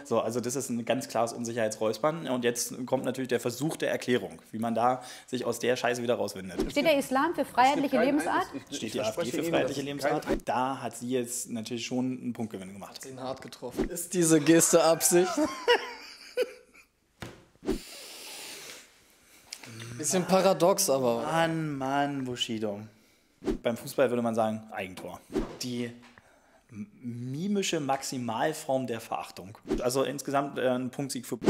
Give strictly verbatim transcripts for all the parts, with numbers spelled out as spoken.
So, also das ist ein ganz klares Unsicherheitsräuspern. Und jetzt kommt natürlich der Versuch der Erklärung, wie man da sich aus der Scheiße wieder rauswindet. Steht der Islam für freiheitliche Lebensart? Steht die AfD für freiheitliche Lebensart? Da hat sie jetzt natürlich schon einen Punktgewinn gemacht. Hat sie ihn hart getroffen. Ist diese Geste Absicht? Bisschen paradox, aber... Mann, Mann, Bushido. Beim Fußball würde man sagen, Eigentor. Die mimische Maximalform der Verachtung. Also insgesamt äh, ein Punktsieg für...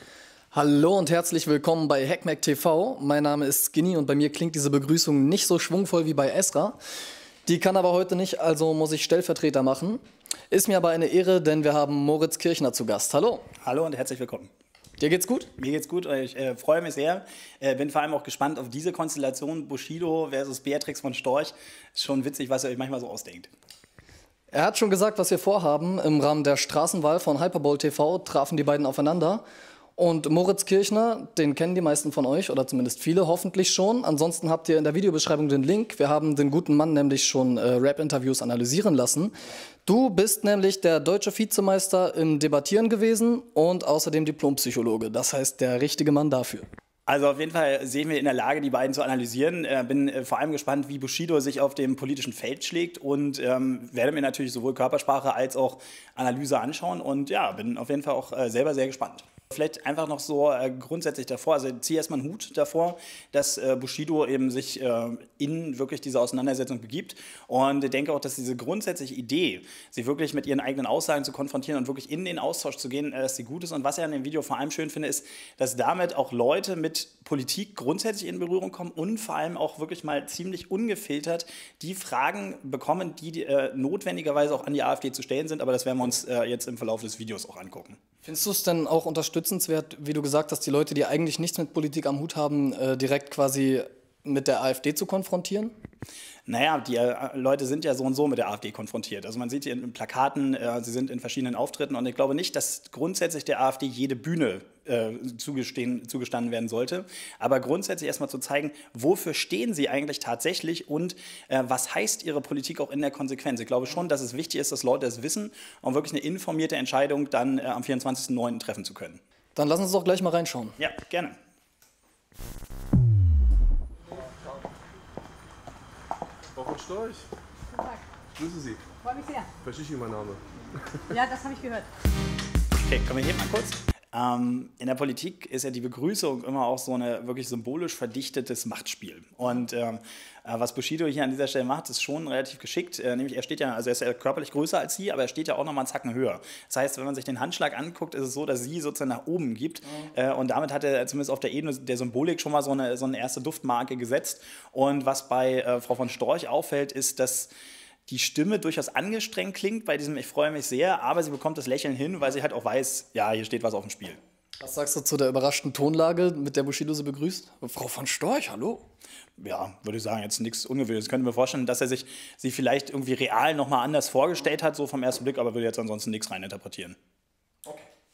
Hallo und herzlich willkommen bei Hackmack T V. Mein Name ist Skinny und bei mir klingt diese Begrüßung nicht so schwungvoll wie bei Esra. Die kann aber heute nicht, also muss ich Stellvertreter machen. Ist mir aber eine Ehre, denn wir haben Moritz Kirchner zu Gast. Hallo. Hallo und herzlich willkommen. Dir geht's gut? Mir geht's gut, ich äh, freue mich sehr. Äh, bin vor allem auch gespannt auf diese Konstellation Bushido versus Beatrix von Storch. Ist schon witzig, was ihr euch manchmal so ausdenkt. Er hat schon gesagt, was wir vorhaben. Im Rahmen der Straßenwahl von Hyperbowl T V trafen die beiden aufeinander. Und Moritz Kirchner, den kennen die meisten von euch, oder zumindest viele hoffentlich schon. Ansonsten habt ihr in der Videobeschreibung den Link. Wir haben den guten Mann nämlich schon äh, Rap-Interviews analysieren lassen. Du bist nämlich der deutsche Vizemeister im Debattieren gewesen und außerdem Diplompsychologe. Das heißt, der richtige Mann dafür. Also auf jeden Fall sehen wir in der Lage, die beiden zu analysieren. Äh, bin äh, vor allem gespannt, wie Bushido sich auf dem politischen Feld schlägt und ähm, werde mir natürlich sowohl Körpersprache als auch Analyse anschauen. Und ja, bin auf jeden Fall auch äh, selber sehr gespannt. Vielleicht einfach noch so äh, grundsätzlich davor, also ziehe erstmal einen Hut davor, dass äh, Bushido eben sich äh, in wirklich diese Auseinandersetzung begibt und ich denke auch, dass diese grundsätzliche Idee, sie wirklich mit ihren eigenen Aussagen zu konfrontieren und wirklich in den Austausch zu gehen, äh, dass sie gut ist. Und was ich an dem Video vor allem schön finde, ist, dass damit auch Leute mit Politik grundsätzlich in Berührung kommen und vor allem auch wirklich mal ziemlich ungefiltert die Fragen bekommen, die äh, notwendigerweise auch an die AfD zu stellen sind, aber das werden wir uns äh, jetzt im Verlauf des Videos auch angucken. Findest du es denn auch unterstützenswert, wie du gesagt hast, die Leute, die eigentlich nichts mit Politik am Hut haben, äh, direkt quasi mit der AfD zu konfrontieren? Naja, die äh, Leute sind ja so und so mit der AfD konfrontiert. Also man sieht sie in Plakaten, äh, sie sind in verschiedenen Auftritten und ich glaube nicht, dass grundsätzlich der AfD jede Bühne äh, zugestehen, zugestanden werden sollte. Aber grundsätzlich erstmal zu zeigen, wofür stehen sie eigentlich tatsächlich und äh, was heißt ihre Politik auch in der Konsequenz. Ich glaube schon, dass es wichtig ist, dass Leute es wissen, um wirklich eine informierte Entscheidung dann äh, am vierundzwanzigsten neunten treffen zu können. Dann lass uns doch gleich mal reinschauen. Ja, gerne. Frau von Storch. Guten Tag. Grüße Sie. Freue mich sehr. Verschichi mein Name. Ja, das habe ich gehört. Okay, kommen wir hier mal kurz. Ähm, in der Politik ist ja die Begrüßung immer auch so eine wirklich symbolisch verdichtetes Machtspiel. Und ähm, äh, was Bushido hier an dieser Stelle macht, ist schon relativ geschickt. Äh, nämlich er steht ja, also er ist ja körperlich größer als sie, aber er steht ja auch noch mal einen Zacken höher. Das heißt, wenn man sich den Handschlag anguckt, ist es so, dass sie sozusagen nach oben gibt. Mhm. Äh, und damit hat er zumindest auf der Ebene der Symbolik schon mal so eine, so eine erste Duftmarke gesetzt. Und was bei äh, Frau von Storch auffällt, ist, dass die Stimme durchaus angestrengt klingt bei diesem "Ich freue mich sehr", aber sie bekommt das Lächeln hin, weil sie halt auch weiß, ja, hier steht was auf dem Spiel. Was sagst du zu der überraschten Tonlage, mit der Bushido sie begrüßt? Frau von Storch, hallo? Ja, würde ich sagen, jetzt nichts Ungewöhnliches. Ich könnte mir vorstellen, dass er sich sie vielleicht irgendwie real nochmal anders vorgestellt hat, so vom ersten Blick, aber würde jetzt ansonsten nichts reininterpretieren. Okay.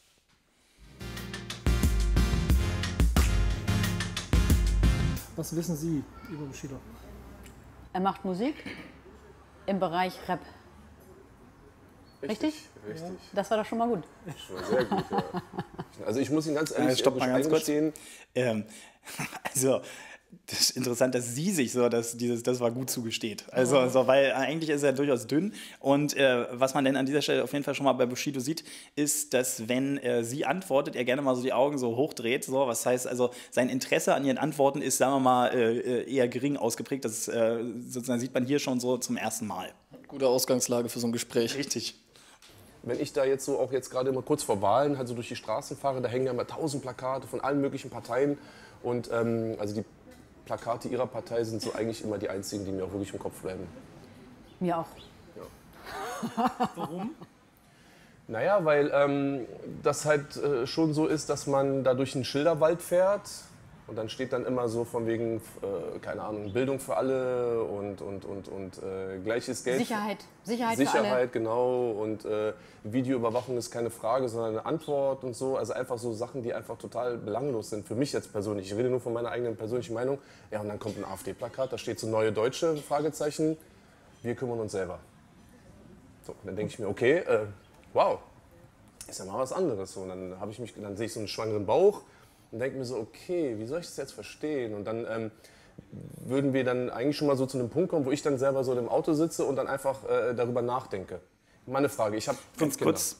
Was wissen Sie über Bushido? Er macht Musik im Bereich Rap. Richtig? Richtig. Das war doch schon mal gut. Schon mal sehr gut, ja. Also ich muss Ihnen ganz ehrlich Äh, stopp mal ganz kurz. eingestehen. Ähm, also, das ist interessant, dass sie sich so dass dieses "Das war gut" zugesteht. Also, also weil eigentlich ist er durchaus dünn. Und äh, was man denn an dieser Stelle auf jeden Fall schon mal bei Bushido sieht, ist, dass wenn äh, sie antwortet, er gerne mal so die Augen so hochdreht. So, was heißt also, sein Interesse an ihren Antworten ist, sagen wir mal, äh, eher gering ausgeprägt. Das äh, sozusagen sieht man hier schon so zum ersten Mal. Gute Ausgangslage für so ein Gespräch. Richtig. Wenn ich da jetzt so auch jetzt gerade mal kurz vor Wahlen halt so durch die Straßen fahre, da hängen ja immer tausend Plakate von allen möglichen Parteien. Und ähm, also die Plakate ihrer Partei sind so eigentlich immer die einzigen, die mir auch wirklich im Kopf bleiben. Mir auch. Ja. Warum? Naja, weil ähm, das halt äh, schon so ist, dass man da durch einen Schilderwald fährt und dann steht dann immer so von wegen, äh, keine Ahnung, Bildung für alle und, und, und, und äh, gleiches Geld. Sicherheit. Sicherheit, Sicherheit, für alle. genau. Und äh, Videoüberwachung ist keine Frage, sondern eine Antwort und so. Also einfach so Sachen, die einfach total belanglos sind. Für mich jetzt persönlich. Ich rede nur von meiner eigenen persönlichen Meinung. Ja, und dann kommt ein AfD-Plakat, da steht so "Neue Deutsche", Fragezeichen. Wir kümmern uns selber. So, und dann denke ich mir, okay, äh, wow. ist ja mal was anderes. So. Und dann, habe ich mich, dann sehe ich so einen schwangeren Bauch und denke mir so, okay, wie soll ich das jetzt verstehen? Und dann ähm, würden wir dann eigentlich schon mal so zu einem Punkt kommen, wo ich dann selber so im Auto sitze und dann einfach äh, darüber nachdenke. Meine Frage, ich habe Ganz kurz,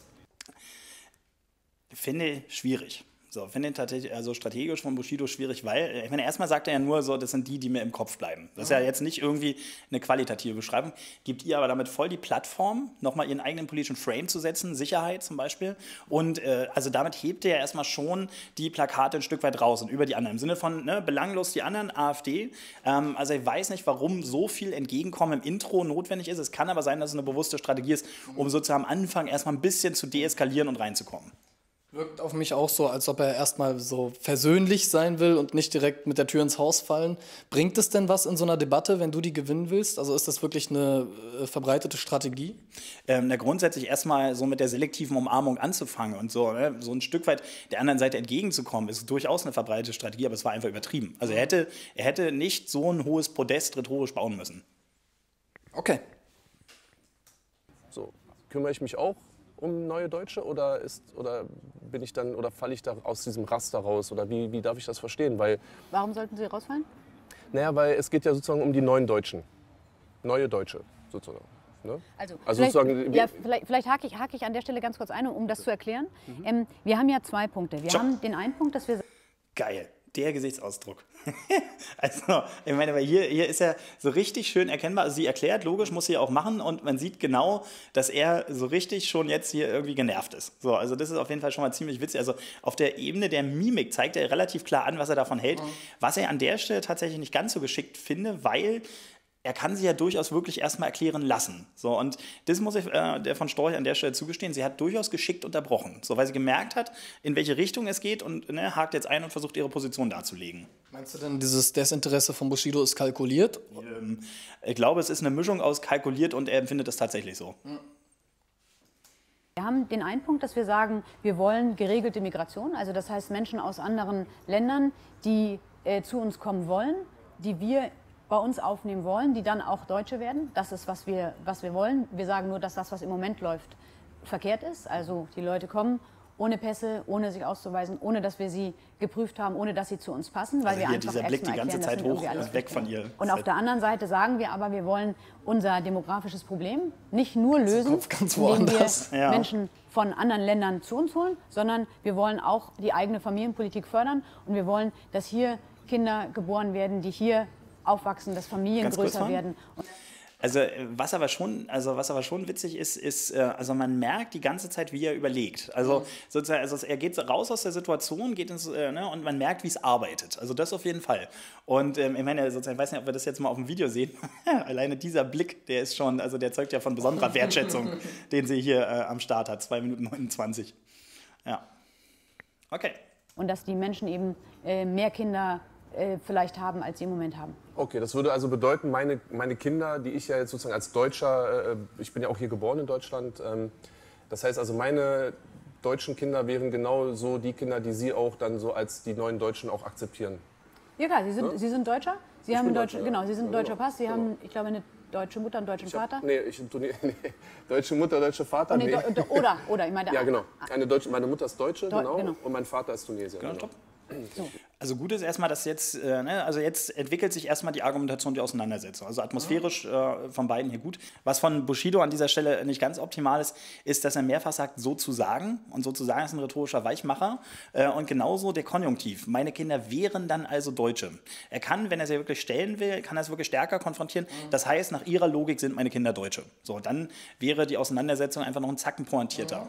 finde schwierig. So, finde tatsächlich also strategisch von Bushido schwierig, weil, ich meine, erstmal sagt er ja nur so, das sind die, die mir im Kopf bleiben. Das ist ja jetzt nicht irgendwie eine qualitative Beschreibung. Gibt ihr aber damit voll die Plattform, nochmal ihren eigenen politischen Frame zu setzen, Sicherheit zum Beispiel. Und äh, also damit hebt er ja erstmal schon die Plakate ein Stück weit raus und über die anderen. Im Sinne von ne, belanglos die anderen, AfD. Ähm, also ich weiß nicht, warum so viel Entgegenkommen im Intro notwendig ist. Es kann aber sein, dass es eine bewusste Strategie ist, um sozusagen am Anfang erstmal ein bisschen zu deeskalieren und reinzukommen. Wirkt auf mich auch so, als ob er erstmal so versöhnlich sein will und nicht direkt mit der Tür ins Haus fallen. Bringt es denn was in so einer Debatte, wenn du die gewinnen willst? Also ist das wirklich eine äh, verbreitete Strategie? Ähm, na, grundsätzlich erstmal so mit der selektiven Umarmung anzufangen und so, ne, so ein Stück weit der anderen Seite entgegenzukommen, ist durchaus eine verbreitete Strategie, aber es war einfach übertrieben. Also er hätte, er hätte nicht so ein hohes Podest rhetorisch bauen müssen. Okay. So, kümmere ich mich auch um Neue Deutsche oder ist oder bin ich dann oder falle ich da aus diesem Raster raus oder wie, wie darf ich das verstehen? Weil, Warum sollten Sie rausfallen? naja, weil es geht ja sozusagen um die neuen Deutschen, Neue Deutsche sozusagen. Ne? Also, Also vielleicht, sozusagen, ja, vielleicht, vielleicht hake ich, hake ich an der Stelle ganz kurz ein, um das zu erklären. Mhm. Ähm, wir haben ja zwei Punkte. Wir Ciao. haben den einen Punkt, dass wir... Geil. Der Gesichtsausdruck. Also, ich meine, weil hier, hier ist er so richtig schön erkennbar. Also sie erklärt, logisch, muss sie auch machen und man sieht genau, dass er so richtig schon jetzt hier irgendwie genervt ist. So, also das ist auf jeden Fall schon mal ziemlich witzig. Also auf der Ebene der Mimik zeigt er relativ klar an, was er davon hält. Mhm. Was er an der Stelle tatsächlich nicht ganz so geschickt finde, weil er kann sie ja durchaus wirklich erstmal erklären lassen. So, und das muss ich äh, der von Storch an der Stelle zugestehen. Sie hat durchaus geschickt unterbrochen, so, weil sie gemerkt hat, in welche Richtung es geht und ne, hakt jetzt ein und versucht, ihre Position darzulegen. Meinst du denn, dieses Desinteresse von Bushido ist kalkuliert? Ähm, ich glaube, es ist eine Mischung aus kalkuliert und er empfindet es tatsächlich so. Wir haben den einen Punkt, dass wir sagen, wir wollen geregelte Migration. Also das heißt Menschen aus anderen Ländern, die äh, zu uns kommen wollen, die wir bei uns aufnehmen wollen, die dann auch Deutsche werden. Das ist, was wir, was wir wollen. Wir sagen nur, dass das, was im Moment läuft, verkehrt ist. Also die Leute kommen ohne Pässe, ohne sich auszuweisen, ohne dass wir sie geprüft haben, ohne dass sie zu uns passen, weil Also wir hier einfach dieser Blick die erklären, ganze Zeit das sind hoch irgendwie alles und weg von ihr. Und auf der anderen Seite sagen wir aber, wir wollen unser demografisches Problem nicht nur lösen, Kopf ganz indem woanders. wir Ja. Menschen von anderen Ländern zu uns holen, sondern wir wollen auch die eigene Familienpolitik fördern und wir wollen, dass hier Kinder geboren werden, die hier aufwachsen, dass Familien Ganz kurz größer mal. werden. Also was aber schon, also was aber schon witzig ist, ist, äh, also man merkt die ganze Zeit, wie er überlegt. Also sozusagen, also er geht raus aus der Situation, geht ins, äh, ne, und man merkt, wie es arbeitet. Also das auf jeden Fall. Und ähm, ich meine, sozusagen, ich weiß nicht, ob wir das jetzt mal auf dem Video sehen. Alleine dieser Blick, der ist schon, also der zeugt ja von besonderer Wertschätzung, den sie hier äh, am Start hat. zwei Minuten neunundzwanzig. Ja. Okay. Und dass die Menschen eben äh, mehr Kinder äh, vielleicht haben, als sie im Moment haben. Okay, das würde also bedeuten, meine, meine Kinder, die ich ja jetzt sozusagen als Deutscher, äh, ich bin ja auch hier geboren in Deutschland, ähm, das heißt also meine deutschen Kinder wären genau so die Kinder, die Sie auch dann so als die neuen Deutschen auch akzeptieren. Ja klar, Sie sind, Ja? Sie sind Deutscher, Sie Ich haben bin Deutsche, Deutscher, genau, ja. Sie sind Ja, deutscher genau. Pass, Sie Genau. haben, ich glaube, eine deutsche Mutter und deutschen Ich hab, Vater. nee, ich, nee, deutsche Mutter, deutscher Vater, Oh, nee, nee. do, do, oder, oder, ich meine, Ja, genau. Eine Deutsche, meine Mutter ist Deutsche, Deu- genau, genau. und mein Vater ist Tunesier. Genau, Genau. stopp. Also gut ist erstmal, dass jetzt, äh, ne, also jetzt entwickelt sich erstmal die Argumentation, die Auseinandersetzung. Also atmosphärisch äh, von beiden hier gut. Was von Bushido an dieser Stelle nicht ganz optimal ist, ist, dass er mehrfach sagt, so zu sagen. Und so zu sagen ist ein rhetorischer Weichmacher. Äh, und genauso der Konjunktiv. Meine Kinder wären dann also Deutsche. Er kann, wenn er sie wirklich stellen will, kann er es wirklich stärker konfrontieren. Das heißt, nach ihrer Logik sind meine Kinder Deutsche. So, dann wäre die Auseinandersetzung einfach noch einen Zacken pointierter.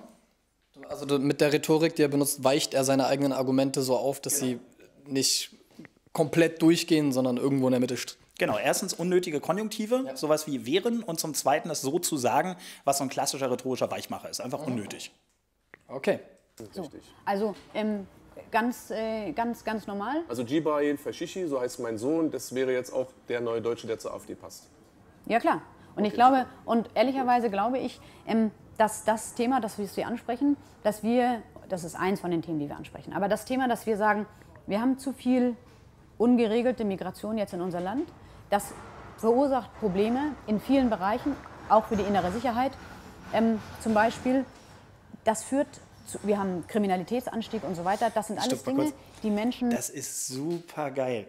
Also mit der Rhetorik, die er benutzt, weicht er seine eigenen Argumente so auf, dass sie nicht komplett durchgehen, sondern irgendwo in der Mitte stehen. Genau, erstens unnötige Konjunktive, ja. Sowas wie wären, und zum Zweiten das so zu sagen, was so ein klassischer rhetorischer Weichmacher ist. Einfach unnötig. Okay. So. Richtig. Also ähm, ganz, äh, ganz, ganz normal. Also Jibril Fashishi, so heißt mein Sohn, das wäre jetzt auch der neue Deutsche, der zur AfD passt. Ja klar. Und ich Okay, glaube, und ehrlicherweise glaube ich, ähm, dass das Thema, das wir ansprechen, dass wir, das ist eins von den Themen, die wir ansprechen, aber das Thema, dass wir sagen, wir haben zu viel ungeregelte Migration jetzt in unser Land, das verursacht Probleme in vielen Bereichen, auch für die innere Sicherheit. Ähm, zum Beispiel, das führt zu, wir haben Kriminalitätsanstieg und so weiter. Das sind alles Dinge, die Menschen... Das ist super geil.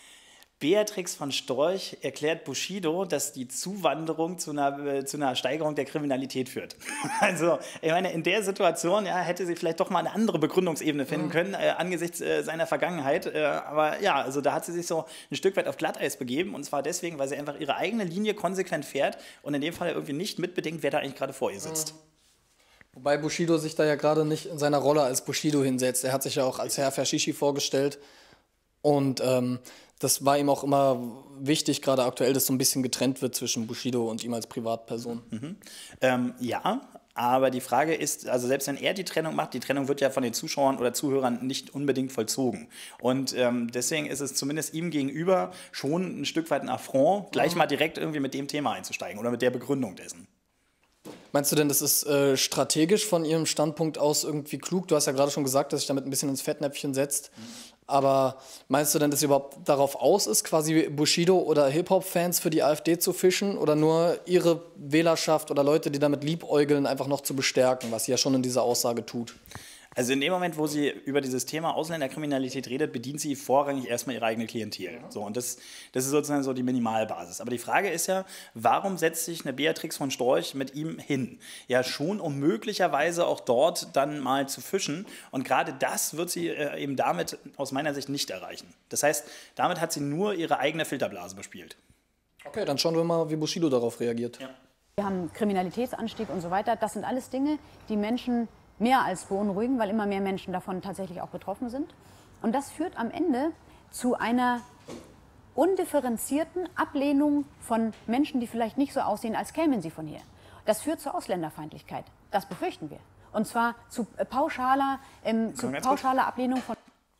Beatrix von Storch erklärt Bushido, dass die Zuwanderung zu einer, zu einer Steigerung der Kriminalität führt. Also, ich meine, in der Situation ja, hätte sie vielleicht doch mal eine andere Begründungsebene finden können, äh, angesichts äh, seiner Vergangenheit. Äh, aber ja, also da hat sie sich so ein Stück weit auf Glatteis begeben. Und zwar deswegen, weil sie einfach ihre eigene Linie konsequent fährt und in dem Fall irgendwie nicht mitbedenkt, wer da eigentlich gerade vor ihr sitzt. Wobei Bushido sich da ja gerade nicht in seiner Rolle als Bushido hinsetzt. Er hat sich ja auch als Herr Fashishi vorgestellt. Und ähm, das war ihm auch immer wichtig, gerade aktuell, dass so ein bisschen getrennt wird zwischen Bushido und ihm als Privatperson. Mhm. Ähm, ja, aber die Frage ist, also selbst wenn er die Trennung macht, die Trennung wird ja von den Zuschauern oder Zuhörern nicht unbedingt vollzogen. Und ähm, deswegen ist es zumindest ihm gegenüber schon ein Stück weit ein Affront, gleich mal direkt irgendwie mit dem Thema einzusteigen oder mit der Begründung dessen. Meinst du denn, das ist äh, strategisch von Ihrem Standpunkt aus irgendwie klug? Du hast ja gerade schon gesagt, dass sich damit ein bisschen ins Fettnäpfchen setzt. Mhm. Aber meinst du denn, dass sie überhaupt darauf aus ist, quasi Bushido oder Hip-Hop-Fans für die AfD zu fischen oder nur ihre Wählerschaft oder Leute, die damit liebäugeln, einfach noch zu bestärken, was sie ja schon in dieser Aussage tut? Also in dem Moment, wo sie über dieses Thema Ausländerkriminalität redet, bedient sie vorrangig erstmal ihre eigene Klientel. So, und das, das ist sozusagen so die Minimalbasis. Aber die Frage ist ja, warum setzt sich eine Beatrix von Storch mit ihm hin? Ja, schon um möglicherweise auch dort dann mal zu fischen. Und gerade das wird sie äh, eben damit aus meiner Sicht nicht erreichen. Das heißt, damit hat sie nur ihre eigene Filterblase bespielt. Okay, dann schauen wir mal, wie Bushido darauf reagiert. Ja. Wir haben Kriminalitätsanstieg und so weiter. Das sind alles Dinge, die Menschen mehr als beunruhigen, weil immer mehr Menschen davon tatsächlich auch betroffen sind. Und das führt am Ende zu einer undifferenzierten Ablehnung von Menschen, die vielleicht nicht so aussehen, als kämen sie von hier. Das führt zur Ausländerfeindlichkeit. Das befürchten wir. Und zwar zu pauschaler, ähm, zu pauschaler Ablehnung von...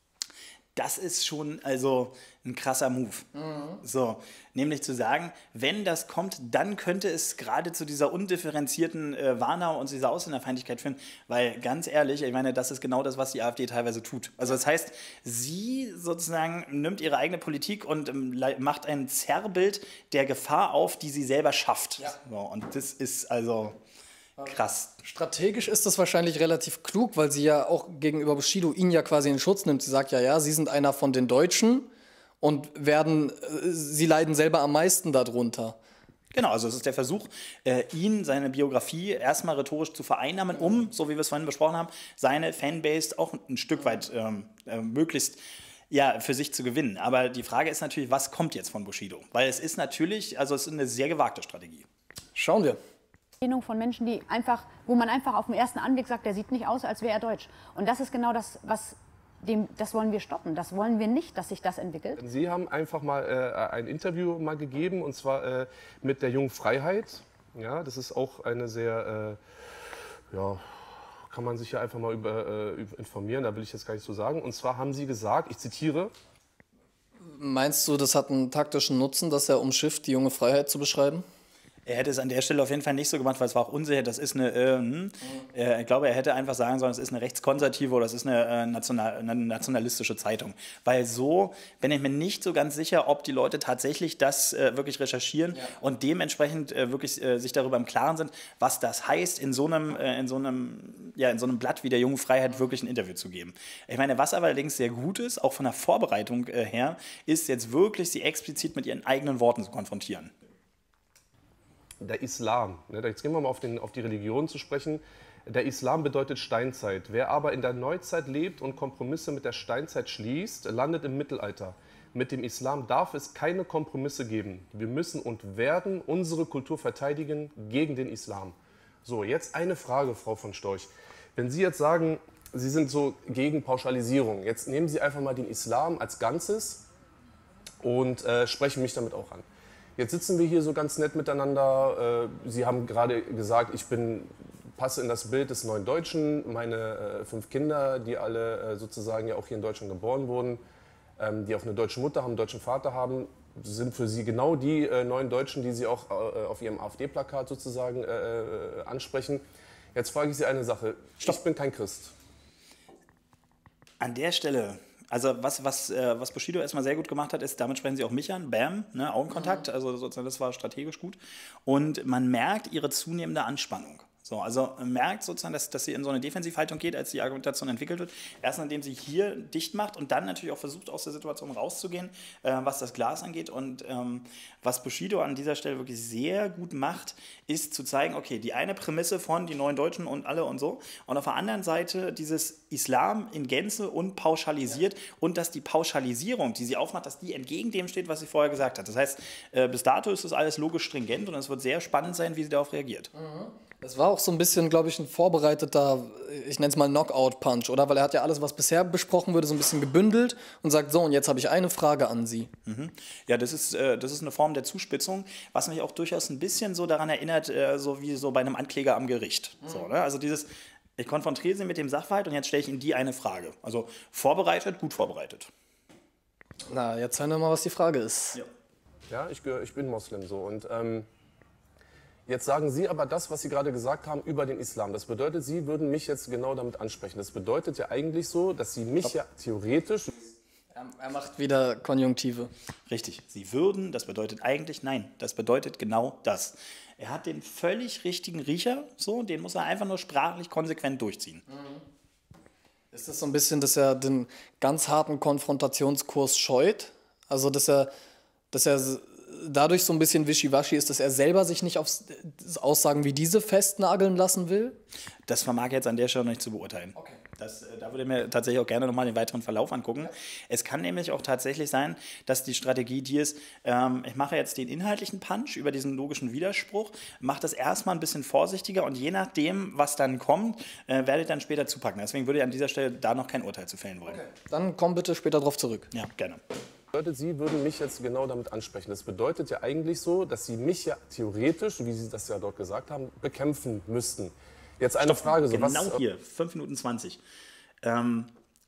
Das ist schon also ein krasser Move. Mhm. So, nämlich zu sagen, wenn das kommt, dann könnte es gerade zu dieser undifferenzierten äh, Warnau und dieser Ausländerfeindlichkeit führen, weil ganz ehrlich, ich meine, das ist genau das, was die AfD teilweise tut. Also das heißt, sie sozusagen nimmt ihre eigene Politik und ähm, macht ein Zerrbild der Gefahr auf, die sie selber schafft. Ja. So, und das ist also... krass. Strategisch ist das wahrscheinlich relativ klug, weil sie ja auch gegenüber Bushido ihn ja quasi in Schutz nimmt. Sie sagt ja, ja, sie sind einer von den Deutschen und werden, sie leiden selber am meisten darunter. Genau, also es ist der Versuch, ihn, seine Biografie erstmal rhetorisch zu vereinnahmen, um, so wie wir es vorhin besprochen haben, seine Fanbase auch ein Stück weit ähm, möglichst ja, für sich zu gewinnen. Aber die Frage ist natürlich, was kommt jetzt von Bushido? Weil es ist natürlich, also es ist eine sehr gewagte Strategie. Schauen wir. Von Menschen, die einfach, wo man einfach auf den ersten Anblick sagt, der sieht nicht aus, als wäre er deutsch. Und das ist genau das, was dem, das wollen wir stoppen. Das wollen wir nicht, dass sich das entwickelt. Sie haben einfach mal äh, ein Interview mal gegeben, und zwar äh, mit der Jungen Freiheit. Ja, das ist auch eine sehr, äh, ja, kann man sich ja einfach mal über, äh, informieren, da will ich jetzt gar nicht so sagen. Und zwar haben Sie gesagt, ich zitiere: Meinst du, das hat einen taktischen Nutzen, dass er umschifft, die Junge Freiheit zu beschreiben? Er hätte es an der Stelle auf jeden Fall nicht so gemacht, weil es war auch unsicher. Das ist eine, äh, hm. äh, ich glaube, er hätte einfach sagen sollen, es ist eine rechtskonservative oder es ist eine, äh, national, eine nationalistische Zeitung. Weil so bin ich mir nicht so ganz sicher, ob die Leute tatsächlich das äh, wirklich recherchieren ja. und dementsprechend äh, wirklich äh, sich darüber im Klaren sind, was das heißt, in so einem, äh, in so einem, ja, in so einem Blatt wie der Jungen Freiheit wirklich ein Interview zu geben. Ich meine, was aber allerdings sehr gut ist, auch von der Vorbereitung äh, her, ist jetzt wirklich sie explizit mit ihren eigenen Worten zu konfrontieren. Der Islam, ne, jetzt gehen wir mal auf, den, auf die Religion zu sprechen. Der Islam bedeutet Steinzeit. Wer aber in der Neuzeit lebt und Kompromisse mit der Steinzeit schließt, landet im Mittelalter. Mit dem Islam darf es keine Kompromisse geben. Wir müssen und werden unsere Kultur verteidigen gegen den Islam. So, jetzt eine Frage, Frau von Storch. Wenn Sie jetzt sagen, Sie sind so gegen Pauschalisierung, jetzt nehmen Sie einfach mal den Islam als Ganzes und äh, sprechen mich damit auch an. Jetzt sitzen wir hier so ganz nett miteinander. Sie haben gerade gesagt, ich bin, passe in das Bild des neuen Deutschen. Meine fünf Kinder, die alle sozusagen ja auch hier in Deutschland geboren wurden, die auch eine deutsche Mutter haben, einen deutschen Vater haben, sind für Sie genau die neuen Deutschen, die Sie auch auf Ihrem AfD-Plakat sozusagen ansprechen. Jetzt frage ich Sie eine Sache. Stopp. Ich bin kein Christ. An der Stelle... Also was, was, äh, was Bushido erstmal sehr gut gemacht hat, ist, damit sprechen sie auch mich an, bam, ne, Augenkontakt, also sozusagen das war strategisch gut. Und man merkt ihre zunehmende Anspannung. So, also merkt sozusagen, dass, dass sie in so eine Defensivhaltung geht, als die Argumentation entwickelt wird. Erst indem sie hier dicht macht und dann natürlich auch versucht, aus der Situation rauszugehen, äh, was das Glas angeht. Und ähm, was Bushido an dieser Stelle wirklich sehr gut macht, ist zu zeigen, okay, die eine Prämisse von die neuen Deutschen und alle und so. Und auf der anderen Seite dieses Islam in Gänze und pauschalisiert. Ja. Und dass die Pauschalisierung, die sie aufmacht, dass die entgegen dem steht, was sie vorher gesagt hat. Das heißt, äh, bis dato ist das alles logisch stringent und es wird sehr spannend sein, wie sie darauf reagiert. Mhm. Es war auch so ein bisschen, glaube ich, ein vorbereiteter, ich nenne es mal Knockout-Punch, oder? Weil er hat ja alles, was bisher besprochen wurde, so ein bisschen gebündelt und sagt, so, und jetzt habe ich eine Frage an Sie. Mhm. Ja, das ist, äh, das ist eine Form der Zuspitzung, was mich auch durchaus ein bisschen so daran erinnert, äh, so wie so bei einem Ankläger am Gericht. Mhm. So, ne? Also dieses, ich konfrontiere Sie mit dem Sachverhalt und jetzt stelle ich Ihnen die eine Frage. Also vorbereitet, gut vorbereitet. Na, jetzt hören wir mal, was die Frage ist. Ja, ja ich, ich bin Moslem so und... Ähm Jetzt sagen Sie aber das, was Sie gerade gesagt haben über den Islam. Das bedeutet, Sie würden mich jetzt genau damit ansprechen. Das bedeutet ja eigentlich so, dass Sie mich ja theoretisch... Er, er macht wieder Konjunktive. Richtig. Sie würden, das bedeutet eigentlich nein. Das bedeutet genau das. Er hat den völlig richtigen Riecher, so, den muss er einfach nur sprachlich konsequent durchziehen. Mhm. Ist das so ein bisschen, dass er den ganz harten Konfrontationskurs scheut? Also, dass er... Dass er dadurch so ein bisschen wischiwaschi ist, dass er selber sich nicht auf Aussagen wie diese festnageln lassen will? Das vermag ich jetzt an der Stelle noch nicht zu beurteilen. Okay. Das, da würde ich mir tatsächlich auch gerne nochmal den weiteren Verlauf angucken. Es kann nämlich auch tatsächlich sein, dass die Strategie die ist, ähm, ich mache jetzt den inhaltlichen Punch über diesen logischen Widerspruch, mache das erstmal ein bisschen vorsichtiger und je nachdem, was dann kommt, äh, werde ich dann später zupacken. Deswegen würde ich an dieser Stelle da noch kein Urteil zu fällen wollen. Okay. Dann komm bitte später drauf zurück. Ja, gerne. Bedeutet, Sie würden mich jetzt genau damit ansprechen. Das bedeutet ja eigentlich so, dass Sie mich ja theoretisch, wie Sie das ja dort gesagt haben, bekämpfen müssten. Jetzt eine Stopp, Frage. So, genau was, hier, fünf Minuten zwanzig. Ähm,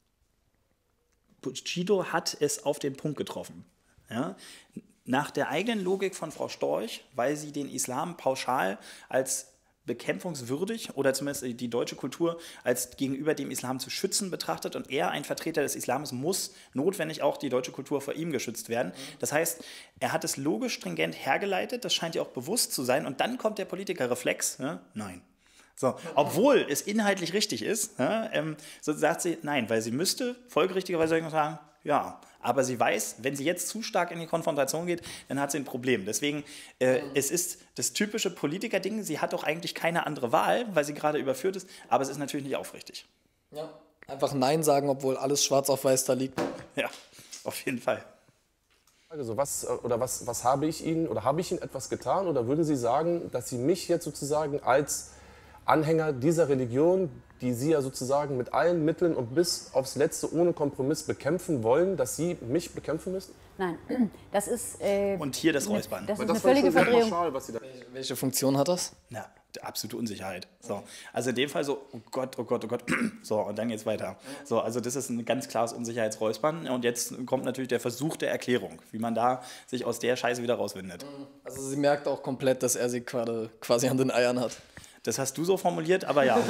Bushido hat es auf den Punkt getroffen. Ja? Nach der eigenen Logik von Frau Storch, weil sie den Islam pauschal als bekämpfungswürdig oder zumindest die deutsche Kultur als gegenüber dem Islam zu schützen betrachtet und er, ein Vertreter des Islams, muss notwendig auch die deutsche Kultur vor ihm geschützt werden. Das heißt, er hat es logisch stringent hergeleitet, das scheint ihr auch bewusst zu sein und dann kommt der Politikerreflex, ja, nein. So, obwohl es inhaltlich richtig ist, ja, ähm, so sagt sie nein, weil sie müsste folgerichtigerweise sagen, ja, aber sie weiß, wenn sie jetzt zu stark in die Konfrontation geht, dann hat sie ein Problem. Deswegen, äh, mhm. es ist das typische Politiker-Ding, sie hat doch eigentlich keine andere Wahl, weil sie gerade überführt ist, aber es ist natürlich nicht aufrichtig. Ja, einfach Nein sagen, obwohl alles schwarz auf weiß da liegt. Ja, auf jeden Fall. Also was, oder was, was habe ich Ihnen, oder habe ich Ihnen etwas getan, oder würden Sie sagen, dass Sie mich jetzt sozusagen als Anhänger dieser Religion, die Sie ja sozusagen mit allen Mitteln und bis aufs Letzte ohne Kompromiss bekämpfen wollen, dass Sie mich bekämpfen müssen? Nein, das ist... Äh, und hier das Räuspern. Das ist eine völlige Verdrehung. Pauschal, was Sie da Welche Funktion hat das? Na, absolute Unsicherheit. So. Also in dem Fall so, oh Gott, oh Gott, oh Gott. So, und dann geht's weiter. So, also das ist ein ganz klares Unsicherheitsräuspern. Und jetzt kommt natürlich der Versuch der Erklärung, wie man da sich aus der Scheiße wieder rauswindet. Also sie merkt auch komplett, dass er sie gerade quasi an den Eiern hat. Das hast du so formuliert, aber ja.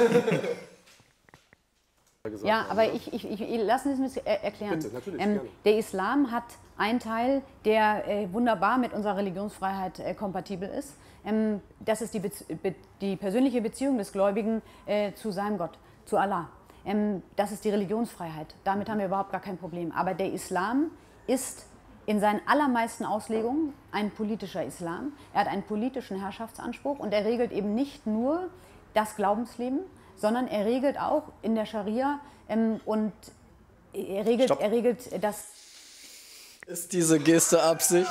Ja, aber ich, ich, ich, lassen Sie es mir erklären. Bitte, natürlich, ähm, gerne. der Islam hat einen Teil, der äh, wunderbar mit unserer Religionsfreiheit äh, kompatibel ist. Ähm, das ist die, Be Be die persönliche Beziehung des Gläubigen äh, zu seinem Gott, zu Allah. Ähm, das ist die Religionsfreiheit. Damit haben wir überhaupt gar kein Problem. Aber der Islam ist in seinen allermeisten Auslegungen ein politischer Islam. Er hat einen politischen Herrschaftsanspruch und er regelt eben nicht nur das Glaubensleben, sondern er regelt auch in der Scharia ähm, und er regelt, er regelt das... Ist diese Geste Absicht?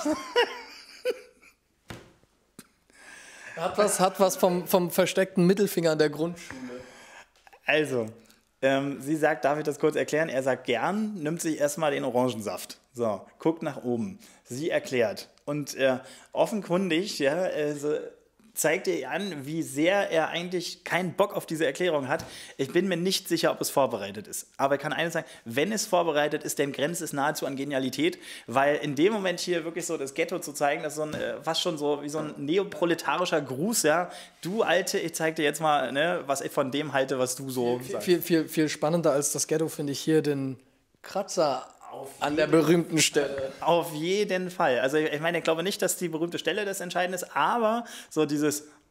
hat was, hat was vom, vom versteckten Mittelfinger an der Grundschule. Also, ähm, sie sagt, darf ich das kurz erklären? Er sagt gern, nimmt sich erstmal den Orangensaft. So, guckt nach oben. Sie erklärt. Und äh, offenkundig, ja, also, zeigt er ihr an, wie sehr er eigentlich keinen Bock auf diese Erklärung hat. Ich bin mir nicht sicher, ob es vorbereitet ist. Aber ich kann eines sagen, wenn es vorbereitet ist, dann grenzt es nahezu an Genialität, weil in dem Moment hier wirklich so das Ghetto zu zeigen, das ist so ein, äh, fast schon so wie so ein neoproletarischer Gruß, ja. Du Alte, ich zeig dir jetzt mal, ne, was ich von dem halte, was du so viel, sagst. Viel, viel, viel spannender als das Ghetto finde ich hier den Kratzer an der berühmten Stelle. Auf jeden Fall. Also ich meine, ich glaube nicht, dass die berühmte Stelle das Entscheidende ist, aber so dieses,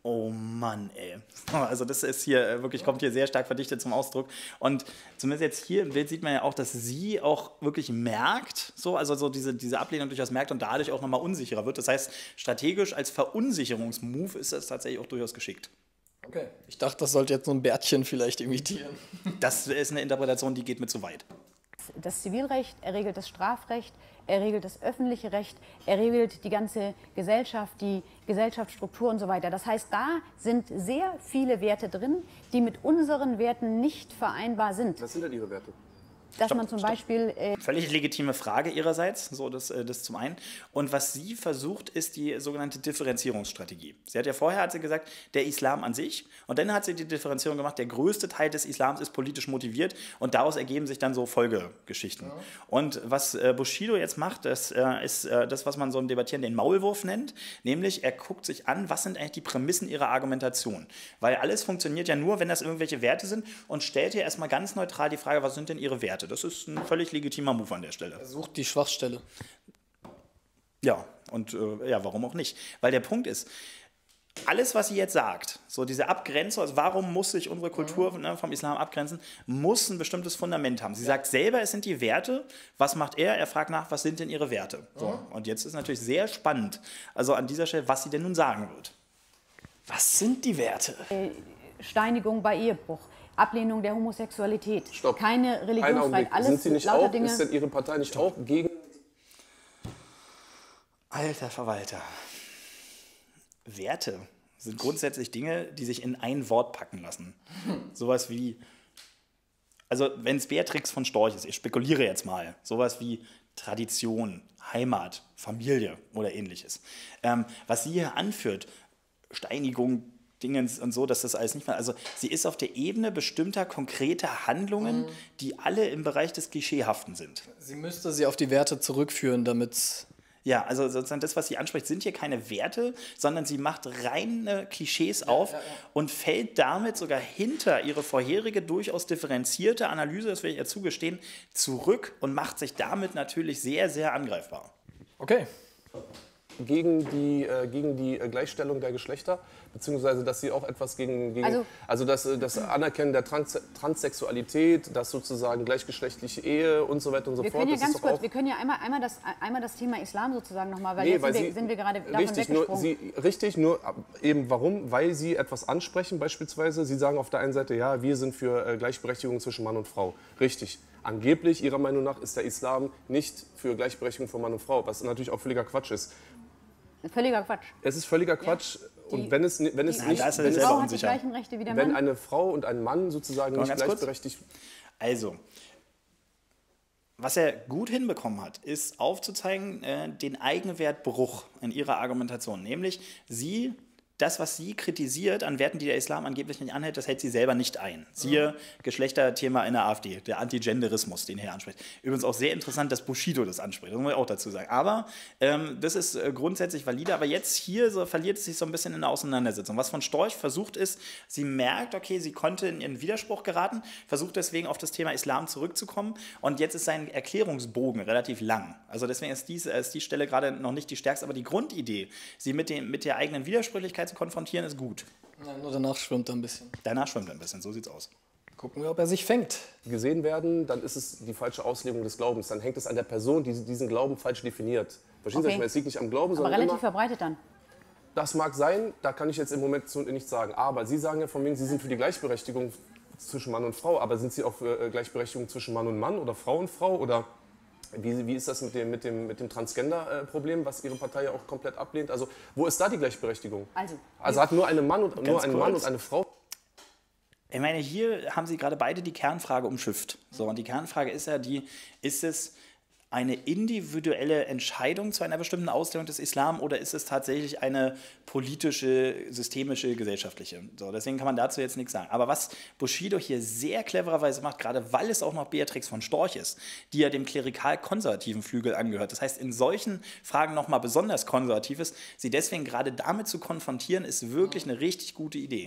Oh Mann, ey. Also das ist hier wirklich, kommt hier sehr stark verdichtet zum Ausdruck. Und zumindest jetzt hier im Bild sieht man ja auch, dass sie auch wirklich merkt, so, also so diese, diese Ablehnung durchaus merkt und dadurch auch nochmal unsicherer wird. Das heißt, strategisch als Verunsicherungsmove ist das tatsächlich auch durchaus geschickt. Okay. Ich dachte, das sollte jetzt so ein Bärtchen vielleicht imitieren. Das ist eine Interpretation, die geht mir zu weit. Das Zivilrecht, er regelt das Strafrecht, er regelt das öffentliche Recht, er regelt die ganze Gesellschaft, die Gesellschaftsstruktur und so weiter. Das heißt, da sind sehr viele Werte drin, die mit unseren Werten nicht vereinbar sind. Was sind denn Ihre Werte? Dass Stopp, man zum stopp. Beispiel... Äh Völlig legitime Frage ihrerseits, so das, das zum einen. Und was sie versucht, ist die sogenannte Differenzierungsstrategie. Sie hat ja vorher, hat sie gesagt, der Islam an sich. Und dann hat sie die Differenzierung gemacht, der größte Teil des Islams ist politisch motiviert. Und daraus ergeben sich dann so Folgegeschichten. Ja. Und was äh, Bushido jetzt macht, das äh, ist äh, das, was man so im Debattieren den Maulwurf nennt. Nämlich, er guckt sich an, was sind eigentlich die Prämissen ihrer Argumentation. Weil alles funktioniert ja nur, wenn das irgendwelche Werte sind. Und stellt hier erstmal ganz neutral die Frage, was sind denn ihre Werte? Das ist ein völlig legitimer Move an der Stelle. Er sucht die Schwachstelle. Ja, und äh, ja, warum auch nicht? Weil der Punkt ist, alles, was sie jetzt sagt, so diese Abgrenzung, also warum muss sich unsere Kultur ne, vom Islam abgrenzen, muss ein bestimmtes Fundament haben. Sie sagt selber, es sind die Werte. Was macht er? Er fragt nach, was sind denn ihre Werte? So, und jetzt ist natürlich sehr spannend, also an dieser Stelle, was sie denn nun sagen wird. Was sind die Werte? Steinigung bei Ehebruch. Ablehnung der Homosexualität, Stopp. keine Religionsfreiheit, alles sind Sie nicht lauter auch, Dinge. Ist denn Ihre Partei nicht auch gegen... Alter Verwalter. Werte sind grundsätzlich Dinge, die sich in ein Wort packen lassen. Sowas wie, also wenn es Beatrix von Storch ist, ich spekuliere jetzt mal, sowas wie Tradition, Heimat, Familie oder ähnliches. Ähm, was sie hier anführt, Steinigung, Dingens und so, dass das alles nicht mehr, also sie ist auf der Ebene bestimmter konkreter Handlungen, mhm. die alle im Bereich des Klischeehaften sind. Sie müsste sie auf die Werte zurückführen, damit... Ja, also sozusagen das, was sie anspricht, sind hier keine Werte, sondern sie macht reine Klischees auf ja, ja, ja. und fällt damit sogar hinter ihre vorherige, durchaus differenzierte Analyse, das will ich ihr zugestehen, zurück und macht sich damit natürlich sehr, sehr angreifbar. Okay. Gegen die, äh, gegen die äh, Gleichstellung der Geschlechter, beziehungsweise dass sie auch etwas gegen, gegen also, also das, das Anerkennen der Trans Transsexualität, das sozusagen gleichgeschlechtliche Ehe und so weiter und so wir fort. Können ja das ganz ist kurz, auch wir können ja einmal, einmal, das, einmal das Thema Islam sozusagen nochmal, weil nee, jetzt weil sind, wir, sie, sind wir gerade davon richtig, nur, weggesprungen. sie, richtig, nur eben warum? Weil sie etwas ansprechen beispielsweise. Sie sagen auf der einen Seite, ja, wir sind für äh, Gleichberechtigung zwischen Mann und Frau. Richtig. Angeblich, ihrer Meinung nach, ist der Islam nicht für Gleichberechtigung von Mann und Frau, was natürlich auch völliger Quatsch ist. Völliger Quatsch. Es ist völliger Quatsch. Ja. Und wenn es, wenn es die, nicht, da ist er wenn, selber es, unsicher. hat die gleichen Rechte wie der wenn Mann. eine Frau und ein Mann sozusagen nicht gleichberechtigt... Also, was er gut hinbekommen hat, ist aufzuzeigen äh, den Eigenwertbruch in ihrer Argumentation. Nämlich, sie, das, was sie kritisiert an Werten, die der Islam angeblich nicht anhält, das hält sie selber nicht ein. Siehe Geschlechterthema in der AfD, der Antigenderismus, den er anspricht. Übrigens auch sehr interessant, dass Bushido das anspricht, das muss ich auch dazu sagen. Aber ähm, das ist äh, grundsätzlich valide, aber jetzt hier so, verliert es sich so ein bisschen in der Auseinandersetzung. Was von Storch versucht ist, sie merkt, okay, sie konnte in ihren Widerspruch geraten, versucht deswegen auf das Thema Islam zurückzukommen und jetzt ist sein Erklärungsbogen relativ lang. Also deswegen ist, dies, ist die Stelle gerade noch nicht die stärkste, aber die Grundidee, sie mit, dem, mit der eigenen Widersprüchlichkeit zu konfrontieren, ist gut. Ja, nur danach schwimmt er ein bisschen. Danach schwimmt er ein bisschen, so sieht's aus. Gucken wir, ob er sich fängt. gesehen werden, dann ist es die falsche Auslegung des Glaubens. Dann hängt es an der Person, die diesen Glauben falsch definiert. Verstehen Okay. Sie? Es liegt nicht am Glauben, Aber sondern relativ immer, verbreitet dann. das mag sein, da kann ich jetzt im Moment so nichts sagen. Aber Sie sagen ja von wegen, Sie sind für die Gleichberechtigung zwischen Mann und Frau. Aber sind Sie auch für äh, Gleichberechtigung zwischen Mann und Mann oder Frau und Frau? Oder wie, wie ist das mit dem, mit dem, mit dem Transgender-Problem, was Ihre Partei ja auch komplett ablehnt? Also wo ist da die Gleichberechtigung? Also, Also hat nur, eine Mann und, nur ein Mann kurz. und eine Frau? Ich meine, hier haben Sie gerade beide die Kernfrage umschifft. So, und die Kernfrage ist ja die, ist es eine individuelle Entscheidung zu einer bestimmten Auslegung des Islam oder ist es tatsächlich eine politische, systemische, gesellschaftliche? So, deswegen kann man dazu jetzt nichts sagen. Aber was Bushido hier sehr clevererweise macht, gerade weil es auch noch Beatrix von Storch ist, die ja dem klerikal-konservativen Flügel angehört, das heißt in solchen Fragen nochmal besonders konservativ ist, sie deswegen gerade damit zu konfrontieren, ist wirklich eine richtig gute Idee.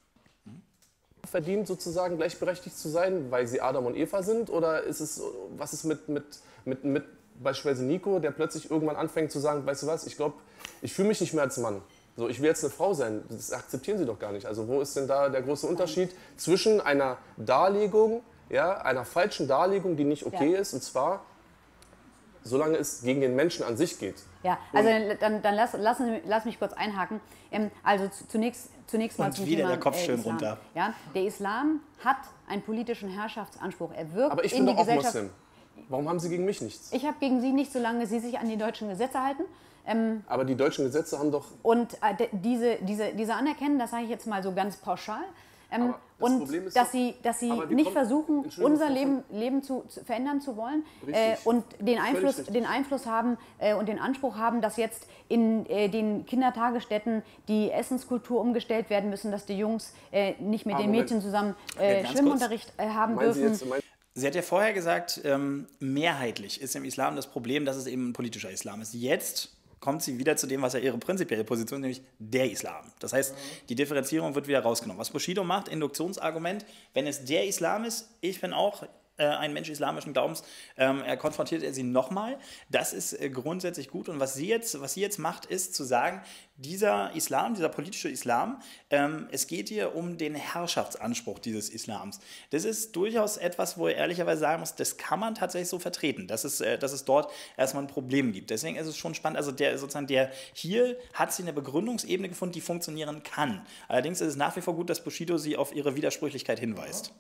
Verdient sozusagen gleichberechtigt zu sein, weil sie Adam und Eva sind? Oder ist es, was ist mit, mit, mit, mit beispielsweise Nico, der plötzlich irgendwann anfängt zu sagen, weißt du was, ich glaube, ich fühle mich nicht mehr als Mann. So, ich will jetzt eine Frau sein, das akzeptieren Sie doch gar nicht. Also wo ist denn da der große Unterschied zwischen einer Darlegung, ja, einer falschen Darlegung, die nicht okay Ja. ist, und zwar, solange es gegen den Menschen an sich geht. Ja, also dann, dann lass, lass, lass mich kurz einhaken. Ähm, also zu- zunächst, zunächst mal Und zum wieder Thema der Kopf schön Islam. runter. Ja, der Islam hat einen politischen Herrschaftsanspruch. Er wirkt Aber ich in bin die doch auch Gesellschaft. Muslim. Warum haben Sie gegen mich nichts? Ich habe gegen Sie nicht, solange Sie sich an die deutschen Gesetze halten. Ähm, Aber die deutschen Gesetze haben doch... und äh, de- diese, diese, diese anerkennen, das sage ich jetzt mal so ganz pauschal. Ähm, Aber das und Problem ist dass doch- sie, dass sie aber die nicht kommt- versuchen, Entschuldigung, unser Frau Leben, Leben zu, zu verändern zu wollen äh, Richtig. und den Einfluss, richtig. den Einfluss haben äh, und den Anspruch haben, dass jetzt in äh, den Kindertagesstätten die Essenskultur umgestellt werden müssen, dass die Jungs äh, nicht mit Ah, den Moment. Mädchen zusammen Okay, äh, ganz Schwimmunterricht äh, haben Meinen Sie dürfen. jetzt, meinen Sie hat ja vorher gesagt, ähm, mehrheitlich ist im Islam das Problem, dass es eben ein politischer Islam ist. Jetzt kommt sie wieder zu dem, was ja ihre prinzipielle Position ist, nämlich der Islam. Das heißt, die Differenzierung wird wieder rausgenommen. Was Bushido macht, Induktionsargument, wenn es der Islam ist, ich bin auch äh, ein Mensch islamischen Glaubens, ähm, er konfrontiert er sie nochmal. Das ist äh, grundsätzlich gut. Und was sie, jetzt, was sie jetzt macht, ist zu sagen, dieser Islam, dieser politische Islam, ähm, es geht hier um den Herrschaftsanspruch dieses Islams. Das ist durchaus etwas, wo er ehrlicherweise sagen muss, das kann man tatsächlich so vertreten, dass es, äh, dass es dort erstmal ein Problem gibt. Deswegen ist es schon spannend, also der sozusagen der hier hat sie eine Begründungsebene gefunden, die funktionieren kann. Allerdings ist es nach wie vor gut, dass Bushido sie auf ihre Widersprüchlichkeit hinweist.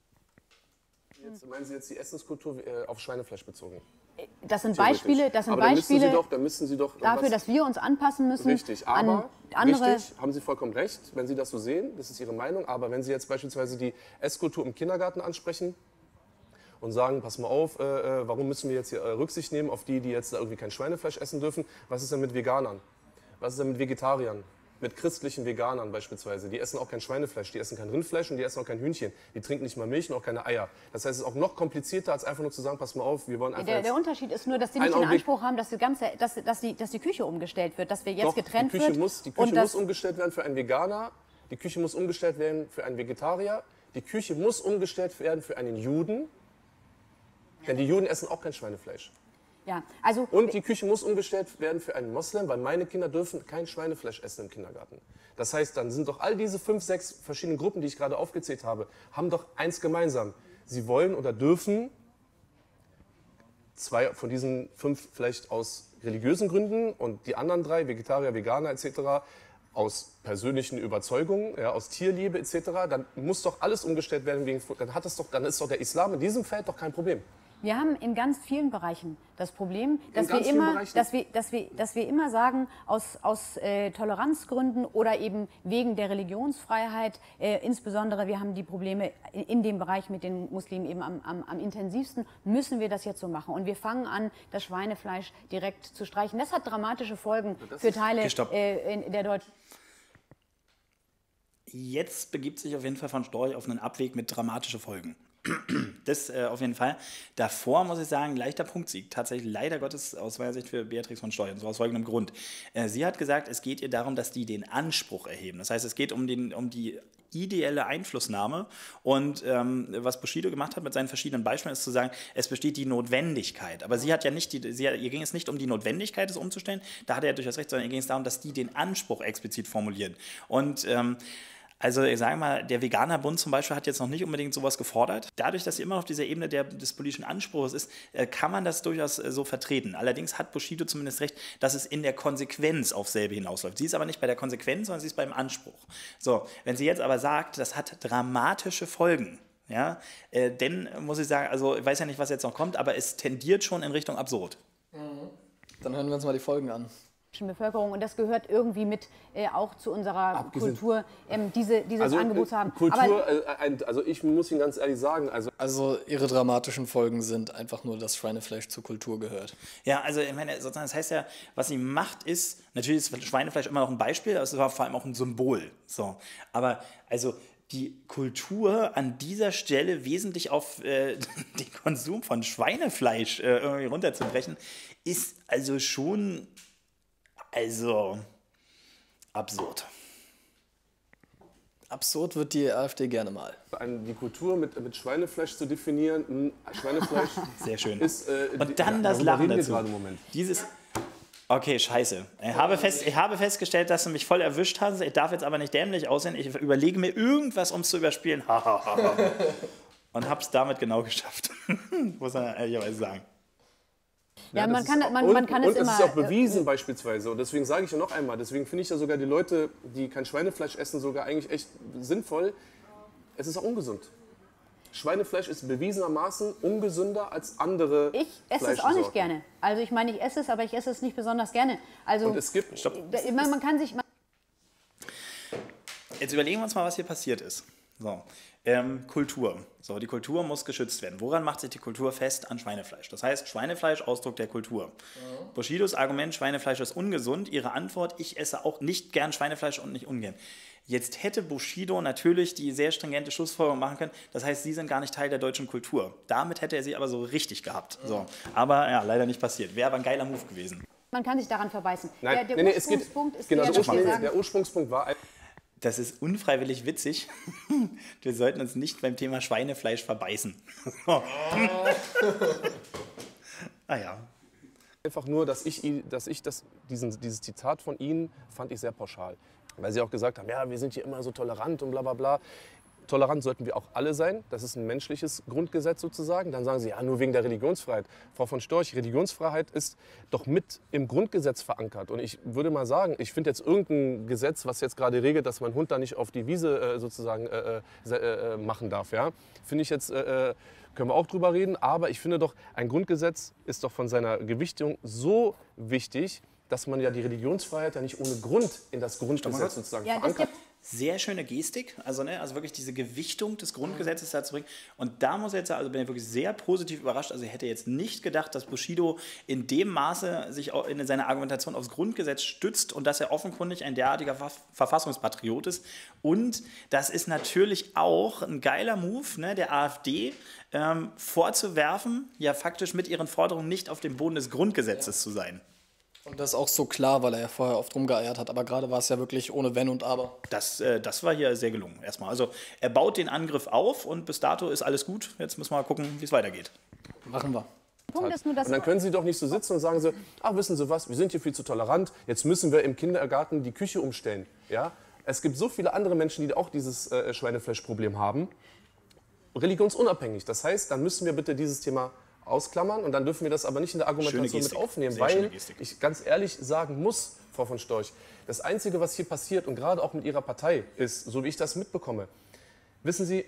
Jetzt, meinen Sie jetzt die Essenskultur äh, auf Schweinefleisch bezogen? Das sind Theoretisch. Beispiele, das sind aber dann müssen Beispiele Sie doch, dann müssen Sie doch dafür, was- dass wir uns anpassen müssen Richtig, aber, an andere. richtig, haben Sie vollkommen recht, wenn Sie das so sehen, das ist Ihre Meinung, aber wenn Sie jetzt beispielsweise die Esskultur im Kindergarten ansprechen und sagen, pass mal auf, äh, äh, warum müssen wir jetzt hier äh, Rücksicht nehmen auf die, die jetzt da irgendwie kein Schweinefleisch essen dürfen, was ist denn mit Veganern? Was ist denn mit Vegetariern? Mit christlichen Veganern beispielsweise, die essen auch kein Schweinefleisch, die essen kein Rindfleisch und die essen auch kein Hühnchen. Die trinken nicht mal Milch und auch keine Eier. Das heißt, es ist auch noch komplizierter, als einfach nur zu sagen, pass mal auf, wir wollen einfach Der, der jetzt... Unterschied ist nur, dass sie Einen nicht den Augenblick. Anspruch haben, dass die, ganze, dass, dass, die, dass die Küche umgestellt wird, dass wir jetzt Doch, getrennt die Küche wird. muss, die Küche und dass, muss umgestellt werden für einen Veganer, die Küche muss umgestellt werden für einen Vegetarier, die Küche muss umgestellt werden für einen Juden, denn die Juden essen auch kein Schweinefleisch. ja, also Und die Küche muss umgestellt werden für einen Moslem, weil meine Kinder dürfen kein Schweinefleisch essen im Kindergarten. Das heißt, dann sind doch all diese fünf, sechs verschiedenen Gruppen, die ich gerade aufgezählt habe, haben doch eins gemeinsam. Sie wollen oder dürfen, zwei von diesen fünf vielleicht aus religiösen Gründen und die anderen drei, Vegetarier, Veganer et cetera, aus persönlichen Überzeugungen, ja, aus Tierliebe et cetera, dann muss doch alles umgestellt werden. Wegen, dann, hat es doch, dann ist doch der Islam in diesem Feld doch kein Problem. wir haben in ganz vielen Bereichen das Problem, dass, wir ganz vielen immer, Bereichen? dass, wir, dass, wir, dass wir immer sagen, aus, aus äh, Toleranzgründen oder eben wegen der Religionsfreiheit, äh, insbesondere wir haben die Probleme in, in dem Bereich mit den Muslimen eben am, am, am intensivsten, müssen wir das jetzt so machen. Und wir fangen an, das Schweinefleisch direkt zu streichen. Das hat dramatische Folgen für Teile Okay, stopp. äh, in der deutschen... Jetzt begibt sich auf jeden Fall von Storch auf einen Abweg mit dramatischen Folgen. Das äh, auf jeden Fall. Davor muss ich sagen, leichter Punktsieg. Tatsächlich leider Gottes aus meiner Sicht für Beatrix von Storch. Und zwar aus folgendem Grund. Äh, sie hat gesagt, es geht ihr darum, dass die den Anspruch erheben. Das heißt, es geht um, den, um die ideelle Einflussnahme. Und ähm, was Bushido gemacht hat mit seinen verschiedenen Beispielen, ist zu sagen, es besteht die Notwendigkeit. Aber sie hat ja nicht, die, sie, ihr ging es nicht um die Notwendigkeit, es umzustellen. Da hat er ja durchaus recht, sondern ihr ging es darum, dass die den Anspruch explizit formulieren. Und ähm, also ich sage mal, der Veganerbund zum Beispiel hat jetzt noch nicht unbedingt sowas gefordert. Dadurch, dass sie immer noch auf dieser Ebene der, des politischen Anspruchs ist, äh, kann man das durchaus äh, so vertreten. Allerdings hat Bushido zumindest recht, dass es in der Konsequenz auf selbe hinausläuft. Sie ist aber nicht bei der Konsequenz, sondern sie ist beim Anspruch. So, wenn sie jetzt aber sagt, das hat dramatische Folgen, ja, äh, dann muss ich sagen, also ich weiß ja nicht, was jetzt noch kommt, aber es tendiert schon in Richtung absurd. Dann hören wir uns mal die Folgen an. Bevölkerung und das gehört irgendwie mit äh, auch zu unserer Abgesehen- Kultur, ähm, diese, dieses Also, Angebot zu äh, haben. Kultur, Aber äh, ein, also ich muss Ihnen ganz ehrlich sagen, also Also ihre dramatischen Folgen sind einfach nur, dass Schweinefleisch zur Kultur gehört. Ja, also ich meine, sozusagen, das heißt ja, was sie macht ist, natürlich ist Schweinefleisch immer noch ein Beispiel, aber es war vor allem auch ein Symbol. So. Aber also die Kultur an dieser Stelle wesentlich auf äh, den Konsum von Schweinefleisch äh, irgendwie runterzubrechen, ist also schon, also absurd. Absurd wird die AfD gerne mal. ein, die Kultur mit, mit Schweinefleisch zu definieren, mh, Schweinefleisch Sehr schön. ist... Äh, die- Und dann ja, das darüber Lachen reden wir dazu. gerade im Moment. Dieses, Okay, scheiße. Ich habe, fest, ich habe festgestellt, dass du mich voll erwischt hast. Ich darf jetzt aber nicht dämlich aussehen. Ich überlege mir irgendwas, um es zu überspielen. Und habe es damit genau geschafft. Muss man ehrlicherweise sagen. Ja, Ja, man das kann, ist auch- man, und, man kann und es es immer. ist ja auch bewiesen äh, beispielsweise. Und deswegen sage ich ja noch einmal, deswegen finde ich ja sogar die Leute, die kein Schweinefleisch essen, sogar eigentlich echt sinnvoll. Es ist auch ungesund. Schweinefleisch ist bewiesenermaßen ungesünder als andere Ich esse es auch nicht Fleischsorten. gerne. Also ich meine, ich esse es, aber ich esse es nicht besonders gerne. Also Und es gibt, stopp, da- man, man kann sich. Man Jetzt überlegen wir uns mal, was hier passiert ist. So, ähm, Kultur. So, die Kultur muss geschützt werden. Woran macht sich die Kultur fest? An Schweinefleisch. Das heißt, Schweinefleisch, Ausdruck der Kultur. Bushidos Argument, Schweinefleisch ist ungesund. Ihre Antwort, ich esse auch nicht gern Schweinefleisch und nicht ungern. Jetzt hätte Bushido natürlich die sehr stringente Schlussfolgerung machen können. Das heißt, sie sind gar nicht Teil der deutschen Kultur. Damit hätte er sie aber so richtig gehabt. So. Aber ja, leider nicht passiert. Wäre aber ein geiler Move gewesen. Man kann sich daran verbeißen. nein, der der nee, nee, es geht, Ursprungspunkt ist genau, der, der, dass wir Ursprung, sagen, der Ursprungspunkt war, Das ist unfreiwillig witzig. Wir sollten uns nicht beim Thema Schweinefleisch verbeißen. So. Ah ja. einfach nur, dass ich, ihn- dass ich das, diesen, dieses Zitat von Ihnen fand ich sehr pauschal. Weil Sie auch gesagt haben, ja, wir sind hier immer so tolerant und bla bla bla. Tolerant sollten wir auch alle sein. Das ist ein menschliches Grundgesetz sozusagen. Dann sagen Sie, ja, nur wegen der Religionsfreiheit. Frau von Storch, Religionsfreiheit ist doch mit im Grundgesetz verankert. Und ich würde mal sagen, ich finde jetzt irgendein Gesetz, was jetzt gerade regelt, dass man Hund da nicht auf die Wiese äh, sozusagen äh, äh, äh, machen darf, ja, finde ich jetzt, äh, können wir auch drüber reden. Aber ich finde doch, ein Grundgesetz ist doch von seiner Gewichtung so wichtig, dass man ja die Religionsfreiheit ja nicht ohne Grund in das Grundgesetz sozusagen ja, das verankert. gibt, Sehr schöne Gestik, also, ne, also wirklich diese Gewichtung des Grundgesetzes dazu bringen. Und da muss ich jetzt sagen, also bin ich wirklich sehr positiv überrascht. Also ich hätte jetzt nicht gedacht, dass Bushido in dem Maße sich auch in seiner Argumentation aufs Grundgesetz stützt und dass er offenkundig ein derartiger Ver Verfassungspatriot ist. Und das ist natürlich auch ein geiler Move, ne, der AfD ähm, vorzuwerfen, ja faktisch mit ihren Forderungen nicht auf dem Boden des Grundgesetzes zu sein. Und das ist auch so klar, weil er ja vorher oft rumgeeiert hat. Aber gerade war es ja wirklich ohne Wenn und Aber. Das, äh, das war hier sehr gelungen erstmal. Also er baut den Angriff auf und bis dato ist alles gut. Jetzt müssen wir mal gucken, wie es weitergeht. Machen wir. Punkt ist nur, dass Und dann können Sie doch nicht so sitzen und sagen so, ach, wissen Sie was, wir sind hier viel zu tolerant, jetzt müssen wir im Kindergarten die Küche umstellen. Ja? Es gibt so viele andere Menschen, die auch dieses äh, Schweinefleischproblem haben, religionsunabhängig. Das heißt, dann müssen wir bitte dieses Thema ausklammern und dann dürfen wir das aber nicht in der Argumentation mit Gestik. aufnehmen, Sehr schöne weil Gestik. ich ganz ehrlich sagen muss, Frau von Storch, das Einzige, was hier passiert und gerade auch mit Ihrer Partei ist, so wie ich das mitbekomme, wissen Sie,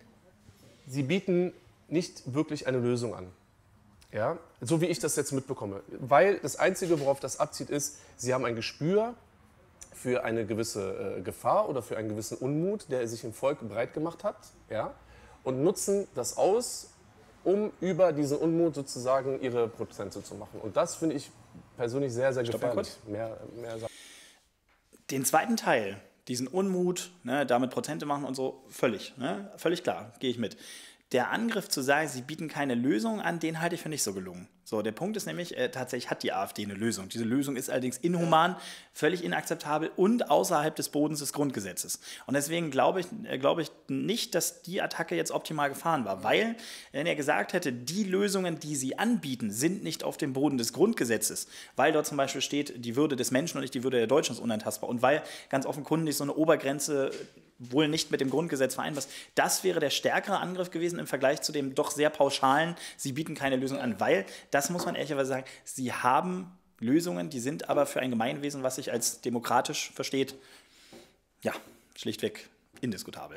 Sie bieten nicht wirklich eine Lösung an. Ja, so wie ich das jetzt mitbekomme. Weil das Einzige, worauf das abzieht, ist, Sie haben ein Gespür für eine gewisse äh, Gefahr oder für einen gewissen Unmut, der sich im Volk breit gemacht hat, ja, und nutzen das aus, um über diesen Unmut sozusagen ihre Prozente zu machen. Und das finde ich persönlich sehr, sehr mal gefährlich. Mehr, mehr sagen. Den zweiten Teil, diesen Unmut, ne, damit Prozente machen und so, völlig, ne, völlig klar, gehe ich mit. Der Angriff zu sagen, sie bieten keine Lösung an, den halte ich für nicht so gelungen. So, der Punkt ist nämlich, äh, tatsächlich hat die AfD eine Lösung. Diese Lösung ist allerdings inhuman, völlig inakzeptabel und außerhalb des Bodens des Grundgesetzes. Und deswegen glaube ich, äh, glaube ich nicht, dass die Attacke jetzt optimal gefahren war, weil, wenn er gesagt hätte, die Lösungen, die sie anbieten, sind nicht auf dem Boden des Grundgesetzes, weil dort zum Beispiel steht, die Würde des Menschen und nicht die Würde der Deutschen ist unantastbar und weil ganz offenkundig so eine Obergrenze wohl nicht mit dem Grundgesetz vereinbar ist. Das wäre der stärkere Angriff gewesen im Vergleich zu dem doch sehr pauschalen, sie bieten keine Lösung an, weil, das muss man ehrlicherweise sagen, sie haben Lösungen, die sind aber für ein Gemeinwesen, was sich als demokratisch versteht, ja, schlichtweg indiskutabel.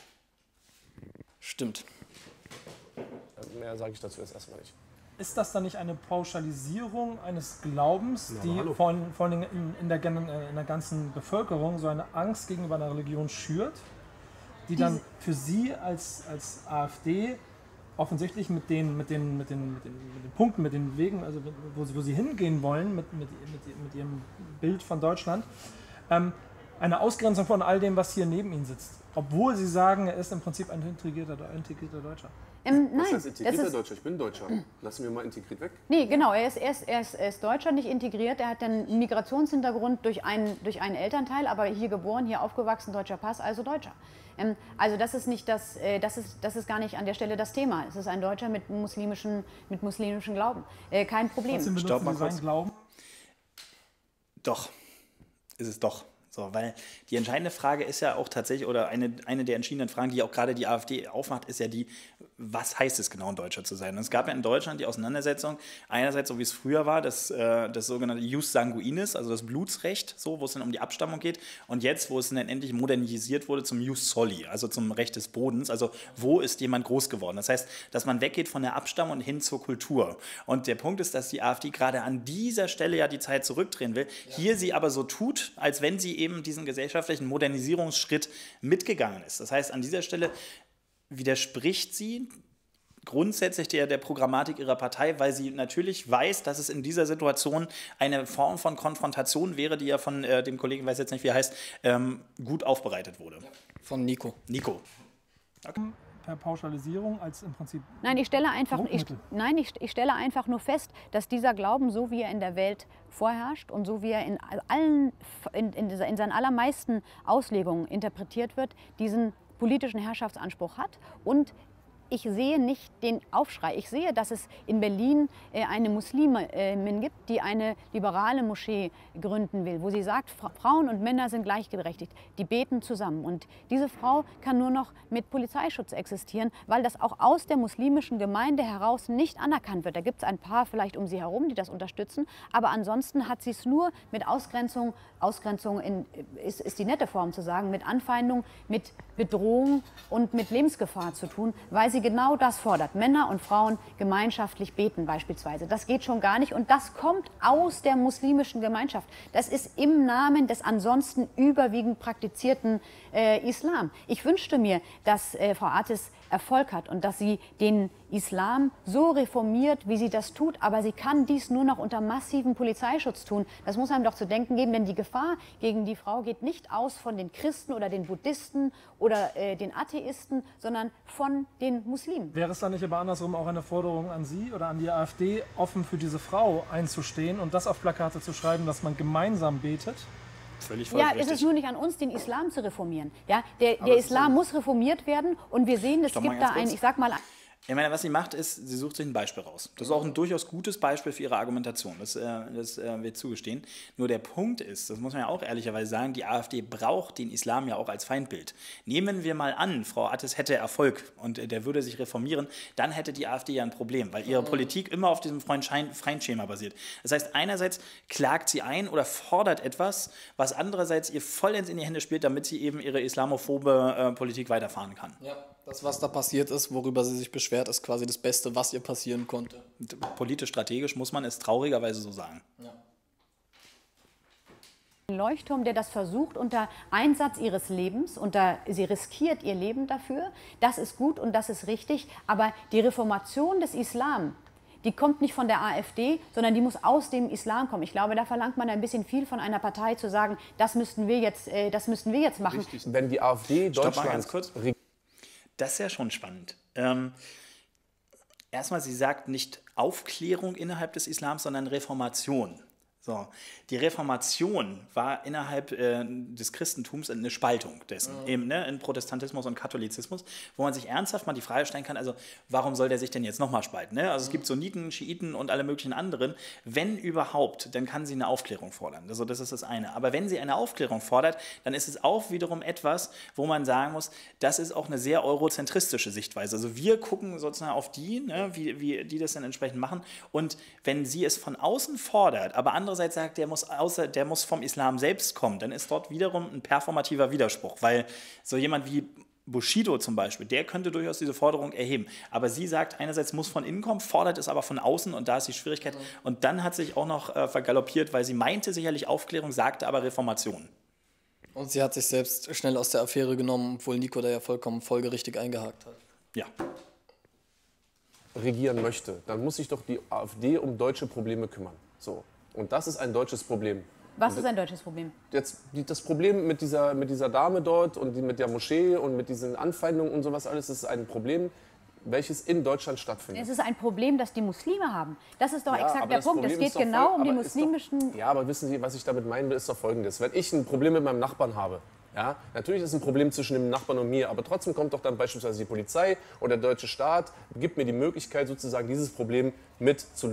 Stimmt. Mehr sage ich dazu jetzt erstmal nicht. Ist das dann nicht eine Pauschalisierung eines Glaubens, Na, die hallo. vor, vor allen Dingen in, in, der, gen- äh, in der ganzen Bevölkerung so eine Angst gegenüber einer Religion schürt, die dann für Sie als, als AfD offensichtlich mit den, mit, den, mit, den, mit, den, mit den Punkten, mit den Wegen, also wo, Sie- wo Sie hingehen wollen, mit, mit, mit, mit Ihrem Bild von Deutschland, ähm, eine Ausgrenzung von all dem, was hier neben Ihnen sitzt. Obwohl Sie sagen, er ist im Prinzip ein integrierter, integrierter Deutscher. Ähm, Was nein, heißt integrierter das ist, Deutscher? Ich bin Deutscher. Lassen wir mal integriert weg. nee, genau, er ist, er, ist, er, ist, er ist Deutscher, nicht integriert. Er hat einen Migrationshintergrund durch einen, durch einen Elternteil, aber hier geboren, hier aufgewachsen, deutscher Pass, also Deutscher. Ähm, also das ist, nicht das, äh, das, ist, das ist gar nicht an der Stelle das Thema. Es ist ein Deutscher mit muslimischen, mit muslimischen Glauben. Äh, kein Problem. Trotzdem Stopp benutzen mal Sie kurz. seinen Glauben. Doch, ist es doch. So, weil die entscheidende Frage ist ja auch tatsächlich, oder eine, eine der entschiedenen Fragen, die auch gerade die AfD aufmacht, ist ja die, was heißt es genau, ein Deutscher zu sein? Und es gab ja in Deutschland die Auseinandersetzung, einerseits, so wie es früher war, das, äh, das sogenannte Jus Sanguinis, also das Blutsrecht, so, wo es dann um die Abstammung geht, und jetzt, wo es dann endlich modernisiert wurde zum Jus Soli, also zum Recht des Bodens, also wo ist jemand groß geworden? Das heißt, dass man weggeht von der Abstammung hin zur Kultur. Und der Punkt ist, dass die AfD gerade an dieser Stelle ja die Zeit zurückdrehen will, ja. Hier sie aber so tut, als wenn sie eben diesen gesellschaftlichen Modernisierungsschritt mitgegangen ist. Das heißt, an dieser Stelle widerspricht sie grundsätzlich der, der Programmatik ihrer Partei, weil sie natürlich weiß, dass es in dieser Situation eine Form von Konfrontation wäre, die ja von äh, dem Kollegen, weiß jetzt nicht, wie er heißt, ähm, gut aufbereitet wurde. Von Nico. Nico. Okay. Per Pauschalisierung als im Prinzip. Nein, ich stelle einfach, ich, nein, ich, ich stelle einfach nur fest, dass dieser Glauben, so wie er in der Welt vorherrscht und so wie er in allen, in, in, in seinen allermeisten Auslegungen interpretiert wird, diesen politischen Herrschaftsanspruch hat. Und ich sehe nicht den Aufschrei. Ich sehe, dass es in Berlin äh, eine Muslimin äh, gibt, die eine liberale Moschee gründen will, wo sie sagt, Fra Frauen und Männer sind gleichberechtigt. Die beten zusammen. Und diese Frau kann nur noch mit Polizeischutz existieren, weil das auch aus der muslimischen Gemeinde heraus nicht anerkannt wird. Da gibt es ein paar vielleicht um sie herum, die das unterstützen. Aber ansonsten hat sie es nur mit Ausgrenzung, Ausgrenzung in, ist, ist die nette Form zu sagen, mit Anfeindung, mit Bedrohung und mit Lebensgefahr zu tun, weil sie genau das fordert. Männer und Frauen gemeinschaftlich beten beispielsweise. Das geht schon gar nicht und das kommt aus der muslimischen Gemeinschaft. Das ist im Namen des ansonsten überwiegend praktizierten äh, Islam. Ich wünschte mir, dass äh, Frau Artis Erfolg hat und dass sie den Islam so reformiert, wie sie das tut. Aber sie kann dies nur noch unter massivem Polizeischutz tun. Das muss einem doch zu denken geben, denn die Gefahr gegen die Frau geht nicht aus von den Christen oder den Buddhisten oder äh, den Atheisten, sondern von den Muslimen. Wäre es dann nicht aber andersrum auch eine Forderung an Sie oder an die AfD, offen für diese Frau einzustehen und das auf Plakate zu schreiben, dass man gemeinsam betet? Völlig ja, richtig. ist es nur nicht an uns, den Islam zu reformieren. Ja, der der Islam muss reformiert werden und wir sehen, es gibt da ein, ich sag mal... Ich meine, was sie macht, ist, sie sucht sich ein Beispiel raus. Das ist auch ein durchaus gutes Beispiel für ihre Argumentation. Das, äh, das äh, wird zugestehen. Nur der Punkt ist, das muss man ja auch ehrlicherweise sagen, die AfD braucht den Islam ja auch als Feindbild. Nehmen wir mal an, Frau Artis hätte Erfolg und äh, der würde sich reformieren, dann hätte die AfD ja ein Problem, weil ihre Politik immer auf diesem Feindschema basiert. Das heißt, einerseits klagt sie ein oder fordert etwas, was andererseits ihr vollends in die Hände spielt, damit sie eben ihre islamophobe äh, Politik weiterfahren kann. Ja. Das, was da passiert ist, worüber sie sich beschwert, ist quasi das Beste, was ihr passieren konnte. Politisch strategisch muss man es traurigerweise so sagen. Ja. Ein Leuchtturm, der das versucht unter Einsatz ihres Lebens, unter, sie riskiert ihr Leben dafür, das ist gut und das ist richtig, aber die Reformation des Islam, die kommt nicht von der AfD, sondern die muss aus dem Islam kommen. Ich glaube, da verlangt man ein bisschen viel von einer Partei zu sagen, das müssten wir jetzt, äh, das müssten wir jetzt machen. Richtig. Wenn die AfD Deutschland... Stopp mal ganz kurz. Das ist ja schon spannend. Ähm, erstmal, sie sagt nicht Aufklärung innerhalb des Islams, sondern Reformation. So, die Reformation war innerhalb äh, des Christentums eine Spaltung dessen, mhm. eben ne, in Protestantismus und Katholizismus, wo man sich ernsthaft mal die Frage stellen kann, also warum soll der sich denn jetzt nochmal spalten? Ne? Also mhm. es gibt Sunniten, Schiiten und alle möglichen anderen. Wenn überhaupt, dann kann sie eine Aufklärung fordern. Also das ist das eine. Aber wenn sie eine Aufklärung fordert, dann ist es auch wiederum etwas, wo man sagen muss, das ist auch eine sehr eurozentristische Sichtweise. Also wir gucken sozusagen auf die, ne, wie, wie die das dann entsprechend machen. Und wenn sie es von außen fordert, aber andere andererseits sagt, der muss, außer, der muss vom Islam selbst kommen, dann ist dort wiederum ein performativer Widerspruch, weil so jemand wie Bushido zum Beispiel, der könnte durchaus diese Forderung erheben. Aber sie sagt, einerseits muss von innen kommen, fordert es aber von außen und da ist die Schwierigkeit. Und dann hat sich auch noch äh, vergaloppiert, weil sie meinte sicherlich Aufklärung, sagte aber Reformation. Und sie hat sich selbst schnell aus der Affäre genommen, obwohl Nico da ja vollkommen folgerichtig eingehakt hat. Ja. Regieren möchte, dann muss sich doch die AfD um deutsche Probleme kümmern. So. Und das ist ein deutsches Problem. Was ist ein deutsches Problem? Jetzt, das Problem mit dieser, mit dieser Dame dort und die, mit der Moschee und mit diesen Anfeindungen und sowas alles, ist ein Problem, welches in Deutschland stattfindet. Es ist ein Problem, das die Muslime haben. Das ist doch ja, exakt der Punkt. Es geht genau voll, um die muslimischen... Doch, ja, aber wissen Sie, was ich damit meinen will, ist doch Folgendes. Wenn ich ein Problem mit meinem Nachbarn habe, ja, natürlich ist es ein Problem zwischen dem Nachbarn und mir, aber trotzdem kommt doch dann beispielsweise die Polizei oder der deutsche Staat, gibt mir die Möglichkeit sozusagen dieses Problem mit zu lösen.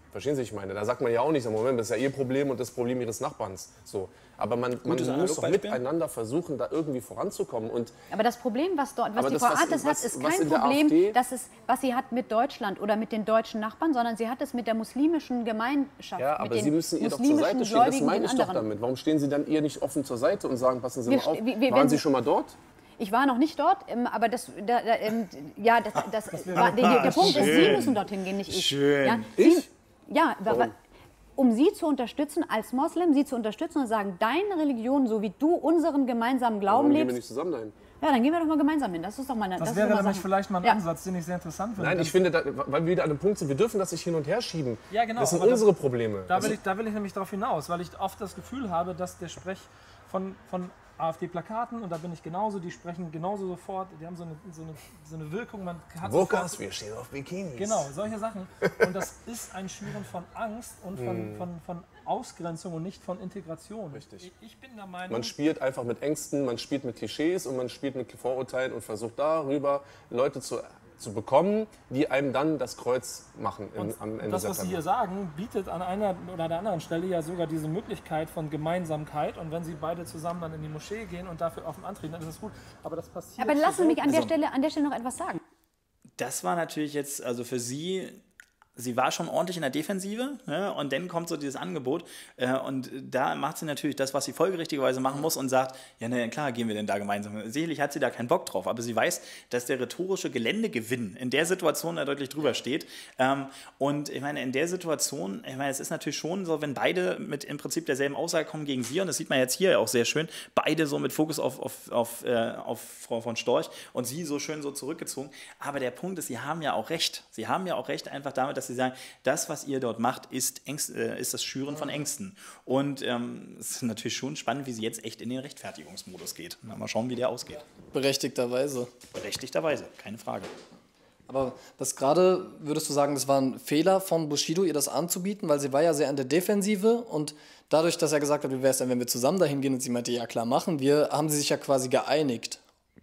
Verstehen Sie, was ich meine? Da sagt man ja auch nicht, so, Moment, das ist ja Ihr Problem und das Problem Ihres Nachbarns. So. Aber man, man muss doch miteinander versuchen, da irgendwie voranzukommen. Und aber das Problem, was, dort, was die das, Frau was, Artes was, hat, ist was kein Problem, dass es, was sie hat mit Deutschland oder mit den deutschen Nachbarn, sondern sie hat es mit der muslimischen Gemeinschaft. Ja, aber mit Sie müssen ihr doch zur Seite stehen. Das meine ich doch damit. Warum stehen Sie dann ihr nicht offen zur Seite und sagen, passen Sie wir, mal auf, wir, wir, waren Sie schon mal dort? Ich war noch nicht dort, aber das, da, da, ja, das, das, das war, der, der Punkt ist, Sie müssen dorthin gehen, nicht ich. Schön. Ja, ich? Sie, ja, Warum? um Sie zu unterstützen, als Moslem, Sie zu unterstützen und sagen, deine Religion, so wie du unseren gemeinsamen Glauben Warum lebst. gehen wir nicht zusammen dahin? Ja, dann gehen wir doch mal gemeinsam hin. Das ist doch mal eine, Das, das wäre ist nämlich Sachen. vielleicht mal ein ja. Ansatz, den ich sehr interessant finde. Nein, ich finde, da, weil wir wieder an einem Punkt sind, wir dürfen das nicht hin und her schieben. Ja, genau, das sind aber unsere das- Probleme. Da Also, will, ich, da will ich nämlich darauf hinaus, weil ich oft das Gefühl habe, dass der Sprech von, von AfD-Plakaten, und da bin ich genauso, die sprechen genauso sofort, die haben so eine, so eine, so eine Wirkung, man hat Burkas, sofort, wir stehen auf Bikinis. genau, solche Sachen. Und das ist ein Schüren von Angst und von, von, von Ausgrenzung und nicht von Integration. Richtig. Ich, ich bin der Meinung, Man spielt einfach mit Ängsten, man spielt mit Klischees und man spielt mit Vorurteilen und versucht darüber Leute zu, zu bekommen, die einem dann das Kreuz machen im, am Ende das, was Sie hier September. sagen, bietet an einer oder der anderen Stelle ja sogar diese Möglichkeit von Gemeinsamkeit. Und wenn Sie beide zusammen dann in die Moschee gehen und dafür offen antreten, dann ist das gut. Aber das passiert. Aber so lassen Sie mich an der, Also- Stelle, an der Stelle noch etwas sagen. Das war natürlich jetzt, also für sie, sie war schon ordentlich in der Defensive, ne? Und dann kommt so dieses Angebot äh, und da macht sie natürlich das, was sie folgerichtigerweise machen muss und sagt, ja, na klar, gehen wir denn da gemeinsam. Sicherlich hat sie da keinen Bock drauf, aber sie weiß, dass der rhetorische Geländegewinn in der Situation da deutlich drüber steht. Ähm, und ich meine, in der Situation, ich meine, es ist natürlich schon so, wenn beide mit im Prinzip derselben Aussage kommen gegen sie, und das sieht man jetzt hier auch sehr schön, beide so mit Fokus auf, auf, auf, äh, auf Frau von Storch und sie so schön so zurückgezogen. Aber der Punkt ist, sie haben ja auch recht. Sie haben ja auch recht einfach damit, dass sie sagen, das, was ihr dort macht, ist, Ängst, äh, ist das Schüren von Ängsten. Und ähm, es ist natürlich schon spannend, wie sie jetzt echt in den Rechtfertigungsmodus geht. Mal schauen, wie der ausgeht. Berechtigterweise. Berechtigterweise, keine Frage. Aber das gerade, würdest du sagen, das war ein Fehler von Bushido, ihr das anzubieten, weil sie war ja sehr an der Defensive und dadurch, dass er gesagt hat, wie wäre es denn, wenn wir zusammen dahin gehen und sie meinte, ja klar, machen wir, haben sie sich ja quasi geeinigt.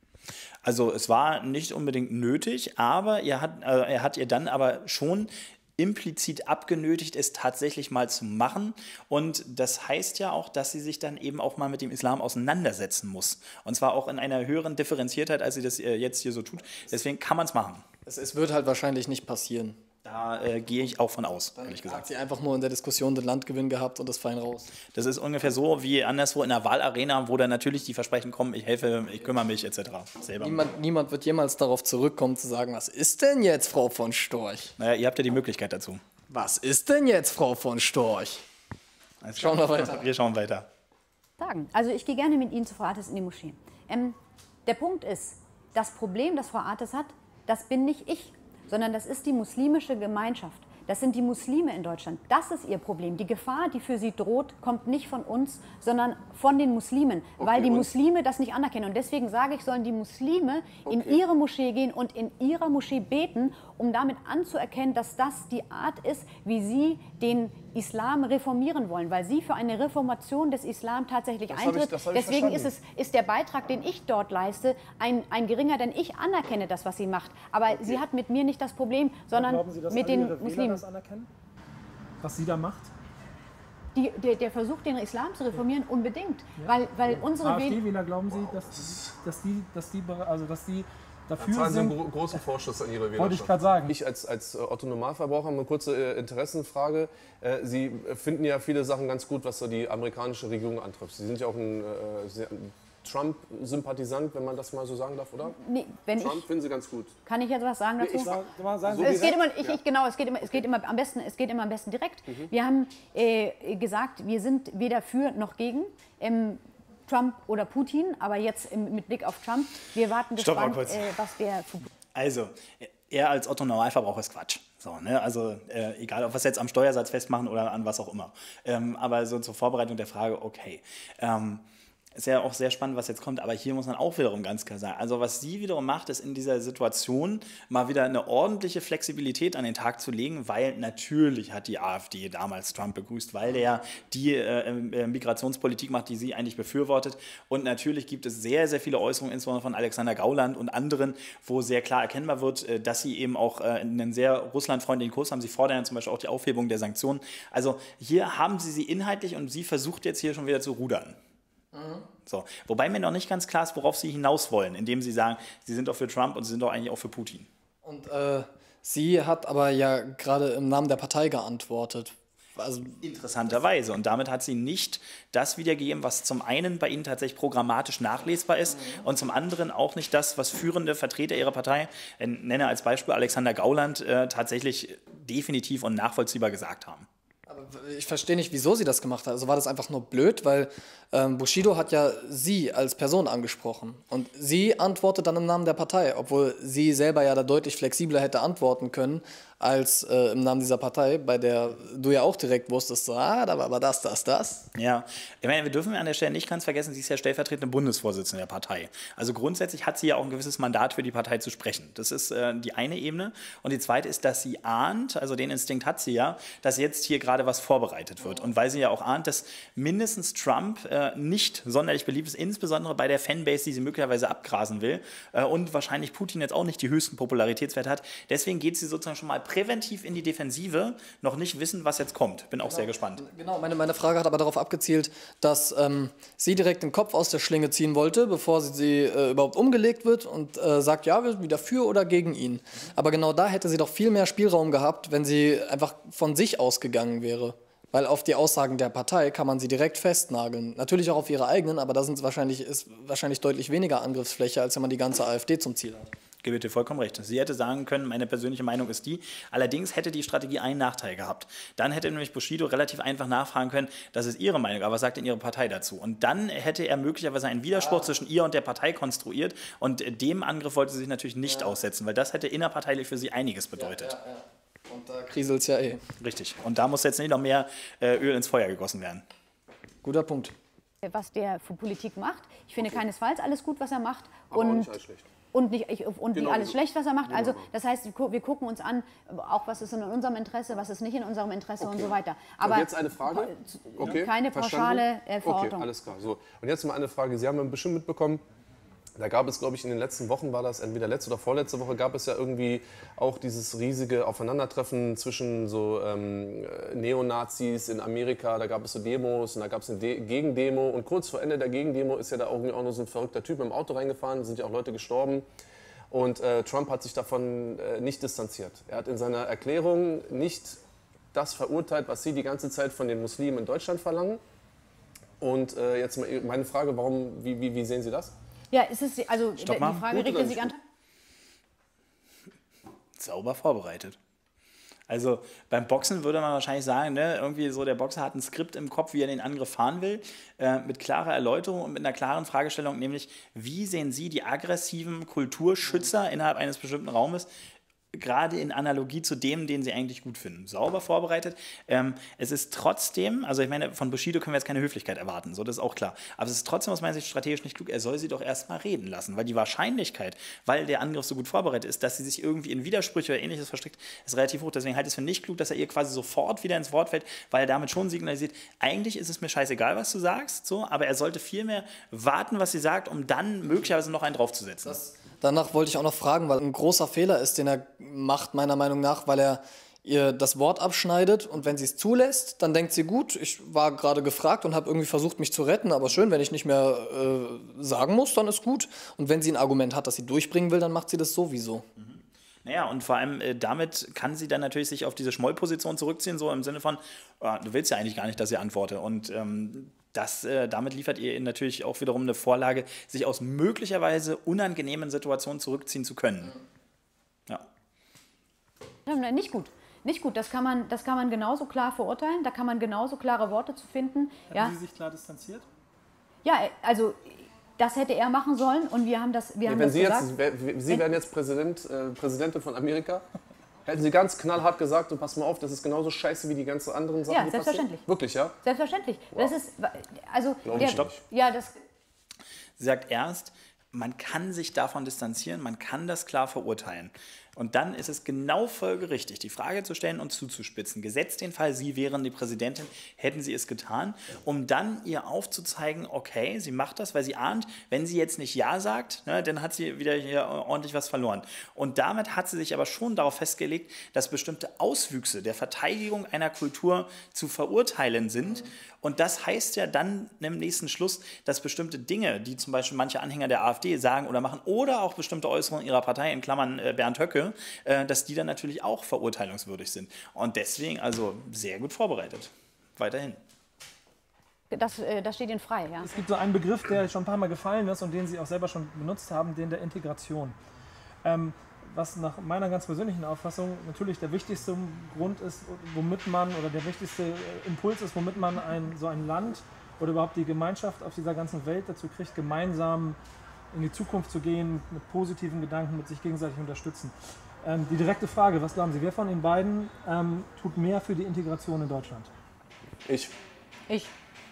Also es war nicht unbedingt nötig, aber er hat, äh, er hat ihr dann aber schon implizit abgenötigt, es tatsächlich mal zu machen. Und das heißt ja auch, dass sie sich dann eben auch mal mit dem Islam auseinandersetzen muss. Und zwar auch in einer höheren Differenziertheit, als sie das äh, jetzt hier so tut. Deswegen kann man es machen. Es, es wird halt wahrscheinlich nicht passieren. Da äh, gehe ich auch von aus, ehrlich Hat gesagt. sie einfach nur in der Diskussion den Landgewinn gehabt und das fein raus. Das ist ungefähr so wie anderswo in der Wahlarena, wo dann natürlich die Versprechen kommen, ich helfe, ich kümmere mich et cetera. Selber. Niemand, niemand wird jemals darauf zurückkommen zu sagen, was ist denn jetzt, Frau von Storch? Naja, ihr habt ja die Möglichkeit dazu. Was ist denn jetzt, Frau von Storch? Alles Schauen klar. wir weiter. Wir schauen weiter. Sagen. Also ich gehe gerne mit Ihnen zu Frau Artes in die Moschee. Ähm, der Punkt ist, das Problem, das Frau Artes hat, das bin nicht ich, sondern das ist die muslimische Gemeinschaft. Das sind die Muslime in Deutschland. Das ist ihr Problem. Die Gefahr, die für sie droht, kommt nicht von uns, sondern von den Muslimen, weil die und? Muslime das nicht anerkennen. Und deswegen sage ich, sollen die Muslime in Okay. ihre Moschee gehen und in ihrer Moschee beten, um damit anzuerkennen, dass das die Art ist, wie sie den Islam reformieren wollen, weil sie für eine Reformation des Islam tatsächlich Das hab ich- eintritt. das hab ich Deswegen ist, verstanden. es, ist der Beitrag, den ich dort leiste, ein, ein geringer, denn ich anerkenne das, was sie macht. Aber sie hat mit mir nicht das Problem, sondern glauben Sie, dass mit alle den Ihre Wähler Muslimen. das anerkennen? Was sie da macht? Die, der, der Versuch, den Islam zu reformieren, unbedingt. Weil, weil unsere Wähler... AfD-Wähler, glauben Sie, dass, dass die, dass die, also dass die dafür Zahlen Sie einen sind? gro großen Vorschuss an Ihre Wollte ich Wählerschaft. gerade sagen. Ich als, als äh, Otto-Normalverbraucher eine kurze äh, Interessenfrage. Äh, Sie äh, finden ja viele Sachen ganz gut, was so die amerikanische Regierung antrifft. Sie sind ja auch ein, äh, sehr- ein Trump-Sympathisant, wenn man das mal so sagen darf, oder? Nee, wenn Trump ich, finden Sie ganz gut. kann ich jetzt was sagen dazu? Ich Sag- mal, sagen So Sie, Es geht immer, ich, Ja. ich, genau, es geht immer, es geht immer am besten, es geht immer am besten direkt. Mhm. Wir haben äh, gesagt, wir sind weder für noch gegen ähm, Trump oder Putin, aber jetzt im, mit Blick auf Trump, wir warten Stopp mal gespannt, kurz. äh, was der Also, er als Otto-Normalverbraucher ist Quatsch. So, ne? Also, äh, egal, ob wir es jetzt am Steuersatz festmachen oder an was auch immer. Ähm, aber so zur Vorbereitung der Frage, okay. Ähm, ist ja auch sehr spannend, was jetzt kommt, aber hier muss man auch wiederum ganz klar sagen, also was sie wiederum macht, ist in dieser Situation mal wieder eine ordentliche Flexibilität an den Tag zu legen, weil natürlich hat die AfD damals Trump begrüßt, weil der die äh, äh, Migrationspolitik macht, die sie eigentlich befürwortet, und natürlich gibt es sehr, sehr viele Äußerungen, insbesondere von Alexander Gauland und anderen, wo sehr klar erkennbar wird, äh, dass sie eben auch äh, einen sehr russlandfreundlichen Kurs haben. Sie fordern ja zum Beispiel auch die Aufhebung der Sanktionen. Also hier haben sie sie inhaltlich und sie versucht jetzt hier schon wieder zu rudern. So. Wobei mir noch nicht ganz klar ist, worauf sie hinaus wollen, indem sie sagen, sie sind doch für Trump und sie sind doch eigentlich auch für Putin. Und äh, sie hat aber ja gerade im Namen der Partei geantwortet. Also interessanterweise. Und damit hat sie nicht das wiedergegeben, was zum einen bei ihnen tatsächlich programmatisch nachlesbar ist mhm. und zum anderen auch nicht das, was führende Vertreter ihrer Partei, äh, nenne als Beispiel Alexander Gauland, äh, tatsächlich definitiv und nachvollziehbar gesagt haben. Ich verstehe nicht, wieso sie das gemacht hat. Also war das einfach nur blöd, weil ähm, Bushido hat ja sie als Person angesprochen. Und sie antwortet dann im Namen der Partei, obwohl sie selber ja da deutlich flexibler hätte antworten können als äh, im Namen dieser Partei, bei der du ja auch direkt wusstest, so, ah, da war aber das, das, das. Ja, ich meine, wir dürfen an der Stelle nicht ganz vergessen, sie ist ja stellvertretende Bundesvorsitzende der Partei. Also grundsätzlich hat sie ja auch ein gewisses Mandat für die Partei zu sprechen. Das ist äh, die eine Ebene. Und die zweite ist, dass sie ahnt, also den Instinkt hat sie ja, dass jetzt hier gerade was vorbereitet wird. Und weil sie ja auch ahnt, dass mindestens Trump äh, nicht sonderlich beliebt ist, insbesondere bei der Fanbase, die sie möglicherweise abgrasen will. Äh, und wahrscheinlich Putin jetzt auch nicht die höchsten Popularitätswerte hat. Deswegen geht sie sozusagen schon mal präventiv in die Defensive, noch nicht wissen, was jetzt kommt. Bin auch genau, sehr gespannt. Genau, meine, meine Frage hat aber darauf abgezielt, dass ähm, sie direkt den Kopf aus der Schlinge ziehen wollte, bevor sie, sie äh, überhaupt umgelegt wird und äh, sagt, ja, wir sind wieder für oder gegen ihn. Mhm. Aber genau da hätte sie doch viel mehr Spielraum gehabt, wenn sie einfach von sich ausgegangen wäre. Weil auf die Aussagen der Partei kann man sie direkt festnageln. Natürlich auch auf ihre eigenen, aber da sind wahrscheinlich, ist wahrscheinlich deutlich weniger Angriffsfläche, als wenn man die ganze AfD zum Ziel hat. Ich gebe dir vollkommen recht. Sie hätte sagen können, meine persönliche Meinung ist die. Allerdings hätte die Strategie einen Nachteil gehabt. Dann hätte nämlich Bushido relativ einfach nachfragen können, das ist ihre Meinung, aber was sagt denn ihre Partei dazu? Und dann hätte er möglicherweise einen Widerspruch ah. zwischen ihr und der Partei konstruiert und dem Angriff wollte sie sich natürlich nicht ja. aussetzen, weil das hätte innerparteilich für sie einiges bedeutet. Ja, ja, ja. Und da kriselt es ja eh. Richtig. Und da muss jetzt nicht noch mehr äh, Öl ins Feuer gegossen werden. Guter Punkt. Was der für Politik macht, ich finde okay. keinesfalls alles gut, was er macht. Aber und auch nicht alles schlecht. Und nicht, ich, und genau nicht alles so. schlecht, was er macht. Genau. Also das heißt, wir gucken uns an, auch was ist in unserem Interesse, was ist nicht in unserem Interesse okay. und so weiter. Aber und jetzt eine Frage? Okay. Keine pauschale äh, Verordnung. Okay, alles klar. So. Und jetzt mal eine Frage. Sie haben bestimmt mitbekommen, da gab es, glaube ich, in den letzten Wochen, war das entweder letzte oder vorletzte Woche, gab es ja irgendwie auch dieses riesige Aufeinandertreffen zwischen so ähm, Neonazis in Amerika. Da gab es so Demos und da gab es eine De- Gegendemo. Und kurz vor Ende der Gegendemo ist ja da irgendwie auch noch so ein verrückter Typ im Auto reingefahren. Da sind ja auch Leute gestorben. Und äh, Trump hat sich davon äh, nicht distanziert. Er hat in seiner Erklärung nicht das verurteilt, was sie die ganze Zeit von den Muslimen in Deutschland verlangen. Und äh, jetzt meine Frage, warum, wie, wie, wie sehen Sie das? Ja, ist es, also Stopp die mal. Frage richtet sich an... Sauber vorbereitet. Also beim Boxen würde man wahrscheinlich sagen, ne, irgendwie so der Boxer hat ein Skript im Kopf, wie er den Angriff fahren will, äh, mit klarer Erläuterung und mit einer klaren Fragestellung, nämlich wie sehen Sie die aggressiven Kulturschützer innerhalb eines bestimmten Raumes, gerade in Analogie zu dem, den sie eigentlich gut finden. Sauber vorbereitet. Ähm, es ist trotzdem, also ich meine, von Bushido können wir jetzt keine Höflichkeit erwarten, so, das ist auch klar. Aber es ist trotzdem aus meiner Sicht strategisch nicht klug, er soll sie doch erstmal reden lassen, weil die Wahrscheinlichkeit, weil der Angriff so gut vorbereitet ist, dass sie sich irgendwie in Widersprüche oder Ähnliches verstrickt, ist relativ hoch. Deswegen halte ich es für nicht klug, dass er ihr quasi sofort wieder ins Wort fällt, weil er damit schon signalisiert, eigentlich ist es mir scheißegal, was du sagst, so, aber er sollte vielmehr warten, was sie sagt, um dann möglicherweise noch einen draufzusetzen. Das Danach wollte ich auch noch fragen, weil ein großer Fehler ist, den er macht, meiner Meinung nach, weil er ihr das Wort abschneidet und wenn sie es zulässt, dann denkt sie, gut, ich war gerade gefragt und habe irgendwie versucht, mich zu retten, aber schön, wenn ich nicht mehr äh, sagen muss, dann ist gut. Und wenn sie ein Argument hat, das sie durchbringen will, dann macht sie das sowieso. Mhm. Naja, und vor allem äh, damit kann sie dann natürlich sich auf diese Schmollposition zurückziehen, so im Sinne von, oh, du willst ja eigentlich gar nicht, dass ich antworte. Und ähm, das, äh, damit liefert ihr natürlich auch wiederum eine Vorlage, sich aus möglicherweise unangenehmen Situationen zurückziehen zu können. Ja. Nicht gut. Nicht gut, das kann man, das kann man genauso klar verurteilen, da kann man genauso klare Worte zu finden. Haben ja. Sie sich klar distanziert? Ja, also das hätte er machen sollen und wir haben das, wir ja, haben wenn das Sie gesagt. Jetzt, Sie werden jetzt Präsident, äh, Präsidentin von Amerika, hätten Sie ganz knallhart gesagt, und pass mal auf, das ist genauso scheiße wie die ganzen anderen Sachen, ja, die selbstverständlich. passieren? Wirklich, ja? Selbstverständlich. Wow. Das ist, also, No, der, stopp. ja, das, Sie sagt erst, man kann sich davon distanzieren, man kann das klar verurteilen. Und dann ist es genau folgerichtig, die Frage zu stellen und zuzuspitzen. Gesetzt den Fall, Sie wären die Präsidentin, hätten Sie es getan, um dann ihr aufzuzeigen, okay, sie macht das, weil sie ahnt, wenn sie jetzt nicht Ja sagt, ne, dann hat sie wieder hier ordentlich was verloren. Und damit hat sie sich aber schon darauf festgelegt, dass bestimmte Auswüchse der Verteidigung einer Kultur zu verurteilen sind. Und das heißt ja dann im nächsten Schluss, dass bestimmte Dinge, die zum Beispiel manche Anhänger der AfD sagen oder machen, oder auch bestimmte Äußerungen ihrer Partei, in Klammern äh, Bernd Höcke, äh, dass die dann natürlich auch verurteilungswürdig sind. Und deswegen also sehr gut vorbereitet. Weiterhin. Das, äh, das steht Ihnen frei, ja. Es gibt so einen Begriff, der schon ein paar Mal gefallen ist und den Sie auch selber schon benutzt haben, den der Integration. Ähm, was nach meiner ganz persönlichen Auffassung natürlich der wichtigste Grund ist, womit man, oder der wichtigste Impuls ist, womit man ein, so ein Land oder überhaupt die Gemeinschaft auf dieser ganzen Welt dazu kriegt, gemeinsam in die Zukunft zu gehen, mit positiven Gedanken, mit sich gegenseitig unterstützen. Ähm, die direkte Frage, was glauben Sie, wer von den beiden ähm, tut mehr für die Integration in Deutschland? Ich. Ich.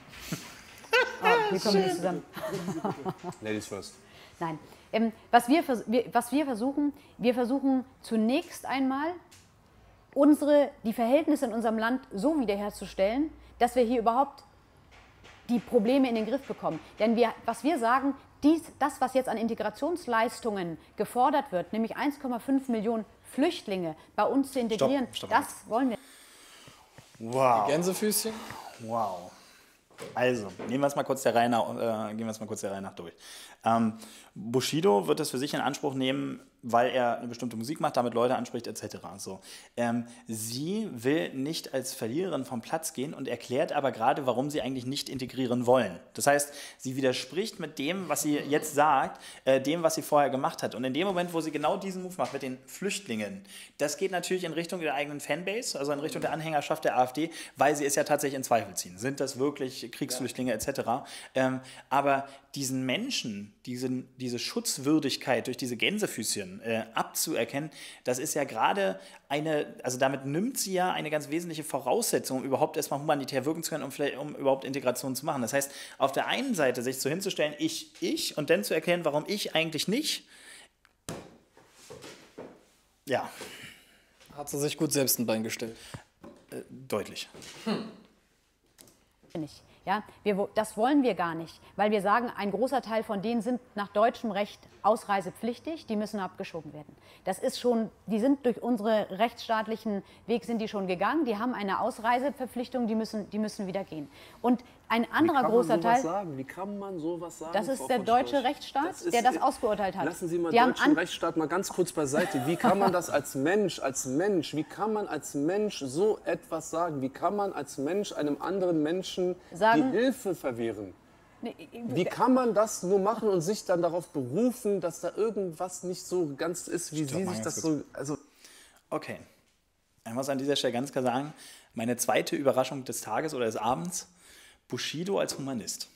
Ah, wir kommen nicht zusammen. Ladies first. Nein. Ähm, was, wir, wir, was wir versuchen, wir versuchen zunächst einmal, unsere, die Verhältnisse in unserem Land so wiederherzustellen, dass wir hier überhaupt die Probleme in den Griff bekommen. Denn wir, was wir sagen, dies, das, was jetzt an Integrationsleistungen gefordert wird, nämlich eins Komma fünf Millionen Flüchtlinge bei uns zu integrieren, Stopp, stopp. das wollen wir. Wow. Gänsefüßchen. Wow. Also, nehmen wir es mal kurz der Reihe nach, äh, gehen wir es mal kurz der Reihe nach durch. Ähm, Bushido wird das für sich in Anspruch nehmen, weil er eine bestimmte Musik macht, damit Leute anspricht et cetera. So. Ähm, sie will nicht als Verliererin vom Platz gehen und erklärt aber gerade, warum sie eigentlich nicht integrieren wollen. Das heißt, sie widerspricht mit dem, was sie jetzt sagt, äh, dem, was sie vorher gemacht hat. Und in dem Moment, wo sie genau diesen Move macht mit den Flüchtlingen, das geht natürlich in Richtung der eigenen Fanbase, also in Richtung der Anhängerschaft der AfD, weil sie es ja tatsächlich in Zweifel ziehen. Sind das wirklich Kriegsflüchtlinge et cetera? Ähm, aber diesen Menschen, diesen, diese Schutzwürdigkeit durch diese Gänsefüßchen äh, abzuerkennen, das ist ja gerade eine, also damit nimmt sie ja eine ganz wesentliche Voraussetzung, um überhaupt erstmal humanitär wirken zu können, um, vielleicht, um überhaupt Integration zu machen. Das heißt, auf der einen Seite sich so hinzustellen, ich, ich, und dann zu erklären, warum ich eigentlich nicht, ja. Hat sie sich gut selbst ein Bein gestellt. Äh, deutlich. Hm. Nicht. Ja, wir, das wollen wir gar nicht, weil wir sagen, ein großer Teil von denen sind nach deutschem Recht ausreisepflichtig, die müssen abgeschoben werden. Das ist schon, die sind durch unsere rechtsstaatlichen Weg sind die schon gegangen, die haben eine Ausreiseverpflichtung, die müssen, die müssen wieder gehen. Und ein anderer großer Teil, sagen? Wie kann man sowas sagen? das ist Frau der von deutsche Storch? Rechtsstaat, Das ist, der das ausgeurteilt hat. Lassen Sie mal die den deutschen an, Rechtsstaat mal ganz kurz beiseite. Wie kann man das als Mensch, als Mensch, wie kann man als Mensch so etwas sagen? Wie kann man als Mensch einem anderen Menschen Sagen, die Hilfe verwehren? Wie kann man das nur machen und sich dann darauf berufen, dass da irgendwas nicht so ganz ist, wie Stopp, Sie mal sich ganz das kurz. so... Also Okay. Ich muss an dieser Stelle ganz klar sagen, meine zweite Überraschung des Tages oder des Abends, Bushido als Humanist.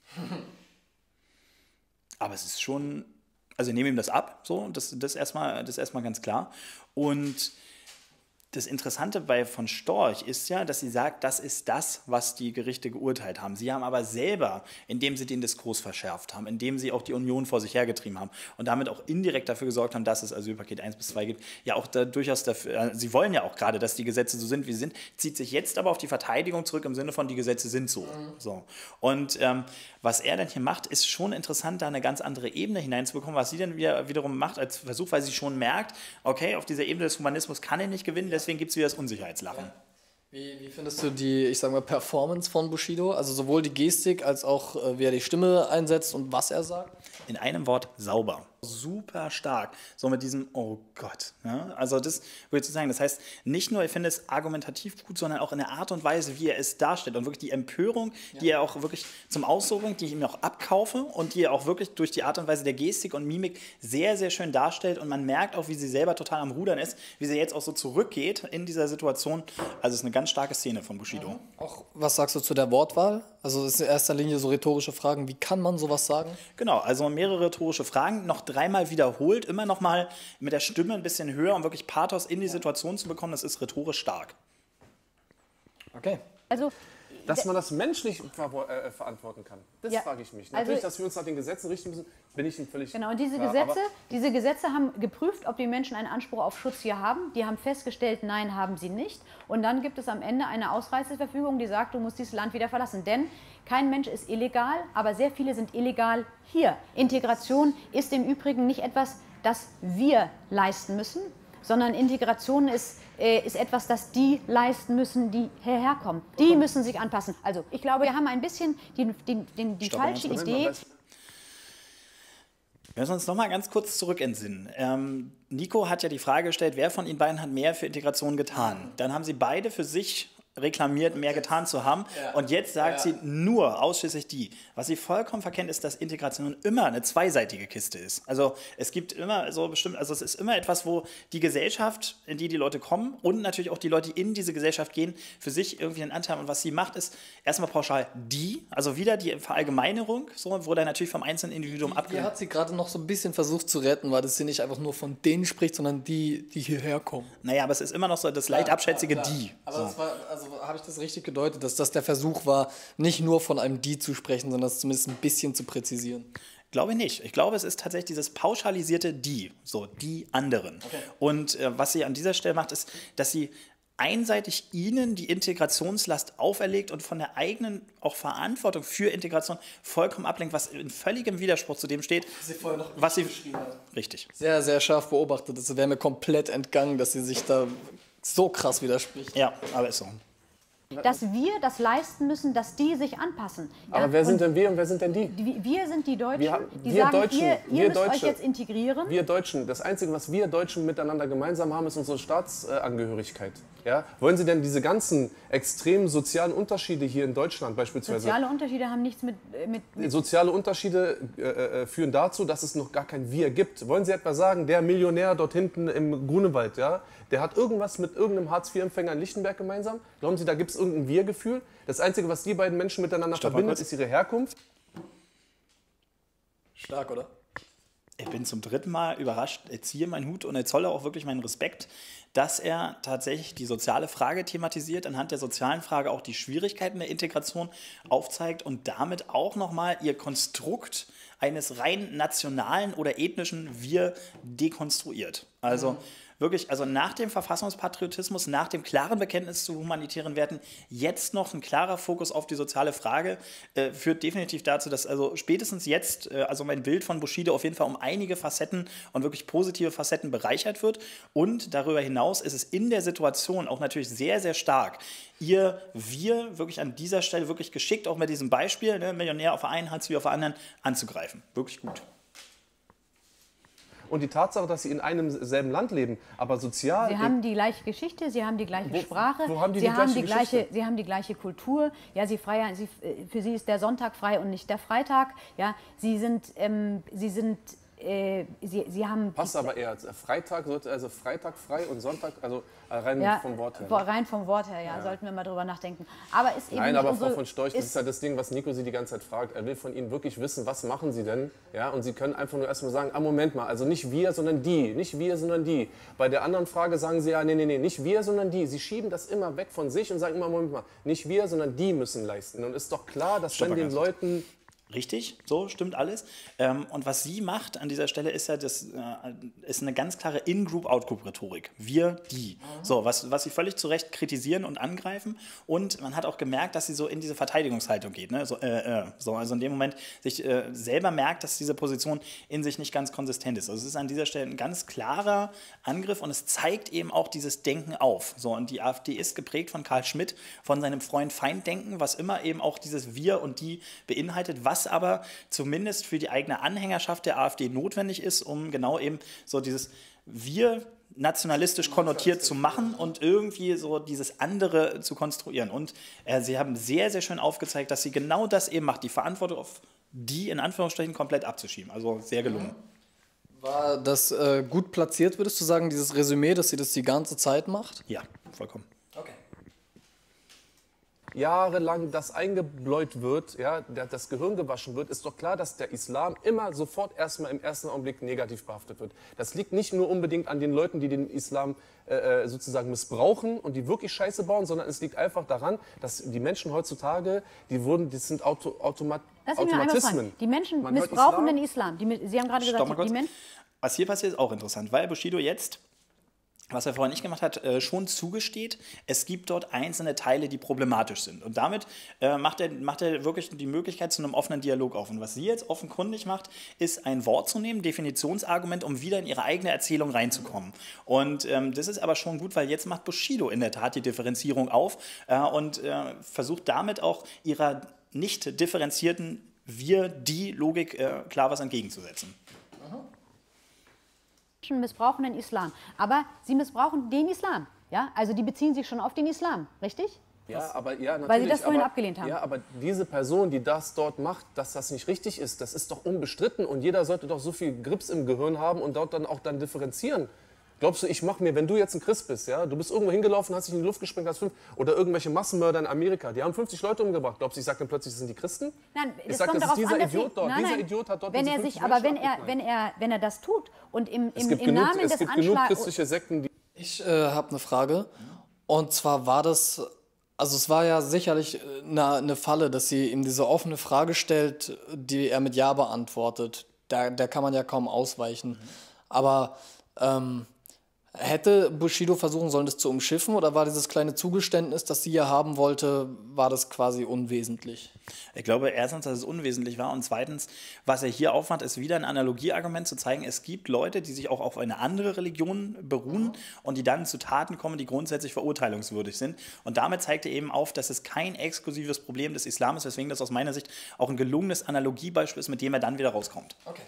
Aber es ist schon, also ich nehme ihm das ab, so, das, das ist erstmal, das ist erstmal ganz klar. Und das Interessante bei von Storch ist ja, dass sie sagt, das ist das, was die Gerichte geurteilt haben. Sie haben aber selber, indem sie den Diskurs verschärft haben, indem sie auch die Union vor sich hergetrieben haben und damit auch indirekt dafür gesorgt haben, dass es Asylpaket eins bis zwei gibt, ja auch da durchaus dafür, äh, sie wollen ja auch gerade, dass die Gesetze so sind, wie sie sind, zieht sich jetzt aber auf die Verteidigung zurück im Sinne von, die Gesetze sind so. Mhm. so. Und ähm, was er dann hier macht, ist schon interessant, da eine ganz andere Ebene hineinzubekommen, was sie dann wieder, wiederum macht als Versuch, weil sie schon merkt, okay, auf dieser Ebene des Humanismus kann er nicht gewinnen, deswegen gibt es wieder das Unsicherheitslachen. Ja. Wie, wie findest du die, ich sag mal, Performance von Bushido? Also sowohl die Gestik als auch, äh, wie er die Stimme einsetzt und was er sagt? In einem Wort, sauber. Super stark. So mit diesem, oh Gott. Ja? Also das würde ich sagen. Das heißt, nicht nur, ich finde es argumentativ gut, sondern auch in der Art und Weise, wie er es darstellt. Und wirklich die Empörung, ja. die er auch wirklich zum Ausdruck bringt, die ich ihm auch abkaufe und die er auch wirklich durch die Art und Weise der Gestik und Mimik sehr, sehr schön darstellt. Und man merkt auch, wie sie selber total am Rudern ist, wie sie jetzt auch so zurückgeht in dieser Situation. Also es ist eine ganz starke Szene von Bushido. Ja. Auch was sagst du zu der Wortwahl? Also es ist in erster Linie so rhetorische Fragen. Wie kann man sowas sagen? Genau, also mehrere rhetorische Fragen, noch dreimal wiederholt, immer noch mal mit der Stimme ein bisschen höher, um wirklich Pathos in die Situation zu bekommen. Das ist rhetorisch stark. Okay. Also dass man das menschlich ver äh, verantworten kann. Das ja, frage ich mich. also, Natürlich, dass wir uns nach den Gesetzen richten müssen, bin ich Ihnen völlig Genau, und diese klar, Gesetze, diese Gesetze haben geprüft, ob die Menschen einen Anspruch auf Schutz hier haben. Die haben festgestellt, nein, haben sie nicht. Und dann gibt es am Ende eine Ausreiseverfügung, die sagt, du musst dieses Land wieder verlassen. Denn kein Mensch ist illegal, aber sehr viele sind illegal hier. Integration ist im Übrigen nicht etwas, das wir leisten müssen, sondern Integration ist, äh, ist etwas, das die leisten müssen, die hierher kommen. Die müssen sich anpassen. Also ich glaube, wir haben ein bisschen die, die, die, die falsche Idee. Wir müssen uns noch mal ganz kurz zurück entsinnen. Ähm, Nico hat ja die Frage gestellt, wer von Ihnen beiden hat mehr für Integration getan? Dann haben Sie beide für sich reklamiert, mehr getan zu haben. Ja. Und jetzt sagt ja. sie nur ausschließlich die. Was sie vollkommen verkennt, ist, dass Integration immer eine zweiseitige Kiste ist. Also es gibt immer so bestimmt, also es ist immer etwas, wo die Gesellschaft, in die die Leute kommen und natürlich auch die Leute, die in diese Gesellschaft gehen, für sich irgendwie einen Anteil haben. Und was sie macht, ist erstmal pauschal die, also wieder die Verallgemeinerung, so, wo dann natürlich vom einzelnen Individuum abgeht. Die hat sie gerade noch so ein bisschen versucht zu retten, weil das sie nicht einfach nur von denen spricht, sondern die, die hierher kommen. Naja, aber es ist immer noch so das leicht abschätzige ja, die. Aber so. das war, also habe ich das richtig gedeutet, dass das der Versuch war, nicht nur von einem die zu sprechen, sondern es zumindest ein bisschen zu präzisieren? Glaube ich nicht. Ich glaube, es ist tatsächlich dieses pauschalisierte die, so die anderen. Okay. Und äh, was sie an dieser Stelle macht, ist, dass sie einseitig ihnen die Integrationslast auferlegt und von der eigenen auch Verantwortung für Integration vollkommen ablenkt, was in völligem Widerspruch zu dem steht, was sie vorher noch was sie beschrieben hat. Richtig. Sehr, sehr scharf beobachtet. Es wäre mir komplett entgangen, dass sie sich da so krass widerspricht. Ja, aber ist so. Dass wir das leisten müssen, dass die sich anpassen. Aber ja? wer sind und denn wir und wer sind denn die? die? Wir sind die Deutschen, wir, die wir sagen, Deutschen, ihr, ihr wir müsst Deutsche, euch jetzt integrieren. Wir Deutschen, das Einzige, was wir Deutschen miteinander gemeinsam haben, ist unsere Staatsangehörigkeit. Ja? Wollen Sie denn diese ganzen extremen sozialen Unterschiede hier in Deutschland beispielsweise... Soziale Unterschiede haben nichts mit... mit, mit Soziale Unterschiede äh, führen dazu, dass es noch gar kein Wir gibt. Wollen Sie etwa sagen, der Millionär dort hinten im Grunewald, ja, der hat irgendwas mit irgendeinem Hartz vier Empfänger in Lichtenberg gemeinsam? Glauben Sie, da gibt es irgendein Wir-Gefühl? Das Einzige, was die beiden Menschen miteinander Stopp, verbindet, ist ihre Herkunft. Stark, oder? Ich bin zum dritten Mal überrascht, ich ziehe meinen Hut und ich zolle auch wirklich meinen Respekt, dass er tatsächlich die soziale Frage thematisiert, anhand der sozialen Frage auch die Schwierigkeiten der Integration aufzeigt und damit auch nochmal ihr Konstrukt eines rein nationalen oder ethnischen Wir dekonstruiert. Also mhm. wirklich, also nach dem Verfassungspatriotismus, nach dem klaren Bekenntnis zu humanitären Werten, jetzt noch ein klarer Fokus auf die soziale Frage, äh, führt definitiv dazu, dass also spätestens jetzt, äh, also mein Bild von Bushido auf jeden Fall um einige Facetten und wirklich positive Facetten bereichert wird. Und darüber hinaus ist es in der Situation auch natürlich sehr, sehr stark, ihr Wir wirklich an dieser Stelle wirklich geschickt, auch mit diesem Beispiel, ne, Millionär auf der einen, Hartz vier auf der anderen, anzugreifen. Wirklich gut. Und die Tatsache, dass sie in einem selben Land leben, aber sozial... Sie haben die gleiche Geschichte, sie haben die gleiche wo, Sprache, wo haben die sie, die haben gleiche die gleiche, Geschichte? sie haben die gleiche Kultur. Ja, sie frei, sie, für sie ist der Sonntag frei und nicht der Freitag. Ja, sie sind... Ähm, sie sind äh, sie, sie haben... Passt aber eher. Freitag sollte also Freitag frei und Sonntag, also rein ja, vom Wort her. Rein vom Wort her, ja, ja. Sollten wir mal drüber nachdenken. Aber ist eben Nein, nicht aber unsere, Frau von Storch, das ist ja das Ding, was Nico Sie die ganze Zeit fragt. Er will von Ihnen wirklich wissen, was machen Sie denn? Ja, und Sie können einfach nur erstmal sagen, ah, Moment mal, also nicht wir, sondern die. Nicht wir, sondern die. Bei der anderen Frage sagen Sie ja, nee, nee, nee, nicht wir, sondern die. Sie schieben das immer weg von sich und sagen immer, Moment mal, nicht wir, sondern die müssen leisten. Und ist doch klar, dass Stopp, wenn den Leuten... Richtig, so stimmt alles. Ähm, und was sie macht an dieser Stelle ist ja, das äh, ist eine ganz klare In-Group-Out-Group-Rhetorik. Wir, die. So, was, was sie völlig zu Recht kritisieren und angreifen. Und man hat auch gemerkt, dass sie so in diese Verteidigungshaltung geht. Ne? So, äh, äh, so, also in dem Moment sich äh, selber merkt, dass diese Position in sich nicht ganz konsistent ist. Also es ist an dieser Stelle ein ganz klarer Angriff und es zeigt eben auch dieses Denken auf. So, und die AfD ist geprägt von Karl Schmitt, von seinem Freund-Feind-Denken, was immer eben auch dieses Wir und die beinhaltet, was was aber zumindest für die eigene Anhängerschaft der AfD notwendig ist, um genau eben so dieses Wir nationalistisch konnotiert zu machen und irgendwie so dieses andere zu konstruieren. Und äh, sie haben sehr, sehr schön aufgezeigt, dass sie genau das eben macht, die Verantwortung auf die in Anführungsstrichen komplett abzuschieben. Also sehr gelungen. War das äh, gut platziert, würdest du sagen, dieses Resümee, dass sie das die ganze Zeit macht? Ja, vollkommen. Okay. jahrelang das eingebläut wird, ja, das Gehirn gewaschen wird, ist doch klar, dass der Islam immer sofort erstmal im ersten Augenblick negativ behaftet wird. Das liegt nicht nur unbedingt an den Leuten, die den Islam äh, sozusagen missbrauchen und die wirklich Scheiße bauen, sondern es liegt einfach daran, dass die Menschen heutzutage, die wurden, das sind Auto, Automat, Lass mich mal einmal fragen. Die Menschen Man hört missbrauchen Islam. den Islam. Die, Sie haben gerade Stopp mal gesagt, kurz. die Menschen... Was hier passiert, ist auch interessant, weil Bushido jetzt, was er vorher nicht gemacht hat, äh, schon zugesteht, es gibt dort einzelne Teile, die problematisch sind. Und damit äh, macht, er, macht er wirklich die Möglichkeit zu einem offenen Dialog auf. Und was sie jetzt offenkundig macht, ist ein Wort zu nehmen, Definitionsargument, um wieder in ihre eigene Erzählung reinzukommen. Und ähm, das ist aber schon gut, weil jetzt macht Bushido in der Tat die Differenzierung auf äh, und äh, versucht damit auch ihrer nicht differenzierten Wir-Die-Logik äh, klar was entgegenzusetzen. Menschen missbrauchen den Islam. Aber sie missbrauchen den Islam. Ja? Also die beziehen sich schon auf den Islam, richtig? Ja, aber ja, natürlich. Weil Sie das vorhin aber, abgelehnt haben. Ja, aber diese Person, die das dort macht, dass das nicht richtig ist, das ist doch unbestritten. Und jeder sollte doch so viel Grips im Gehirn haben und dort dann auch dann differenzieren. Glaubst du, ich mache mir, wenn du jetzt ein Christ bist, ja, du bist irgendwo hingelaufen, hast dich in die Luft gesprengt, hast fünf, oder irgendwelche Massenmörder in Amerika, die haben fünfzig Leute umgebracht. Glaubst du, ich sage dann plötzlich, das sind die Christen? Nein, ich es sage, kommt das ist darauf dieser an, dass Idiot Sie, dort. nein, Dieser nein, Idiot hat dort wenn diese er sich, fünfzig aber wenn Menschen er, abgeknallt. wenn er, wenn er das tut und im, Es im, gibt im genug, Namen es des gibt genug Anschlags... christliche Sekten, die... Ich äh, habe eine Frage. Und zwar war das, also es war ja sicherlich eine, eine Falle, dass sie ihm diese offene Frage stellt, die er mit Ja beantwortet. Da, da kann man ja kaum ausweichen. Mhm. Aber ähm, hätte Bushido versuchen sollen, das zu umschiffen, oder war dieses kleine Zugeständnis, das sie ja haben wollte, war das quasi unwesentlich? Ich glaube erstens, dass es unwesentlich war und zweitens, was er hier aufmacht, ist wieder ein Analogieargument zu zeigen, es gibt Leute, die sich auch auf eine andere Religion beruhen mhm. und die dann zu Taten kommen, die grundsätzlich verurteilungswürdig sind. Und damit zeigt er eben auf, dass es kein exklusives Problem des Islam ist, weswegen das aus meiner Sicht auch ein gelungenes Analogiebeispiel ist, mit dem er dann wieder rauskommt. Okay.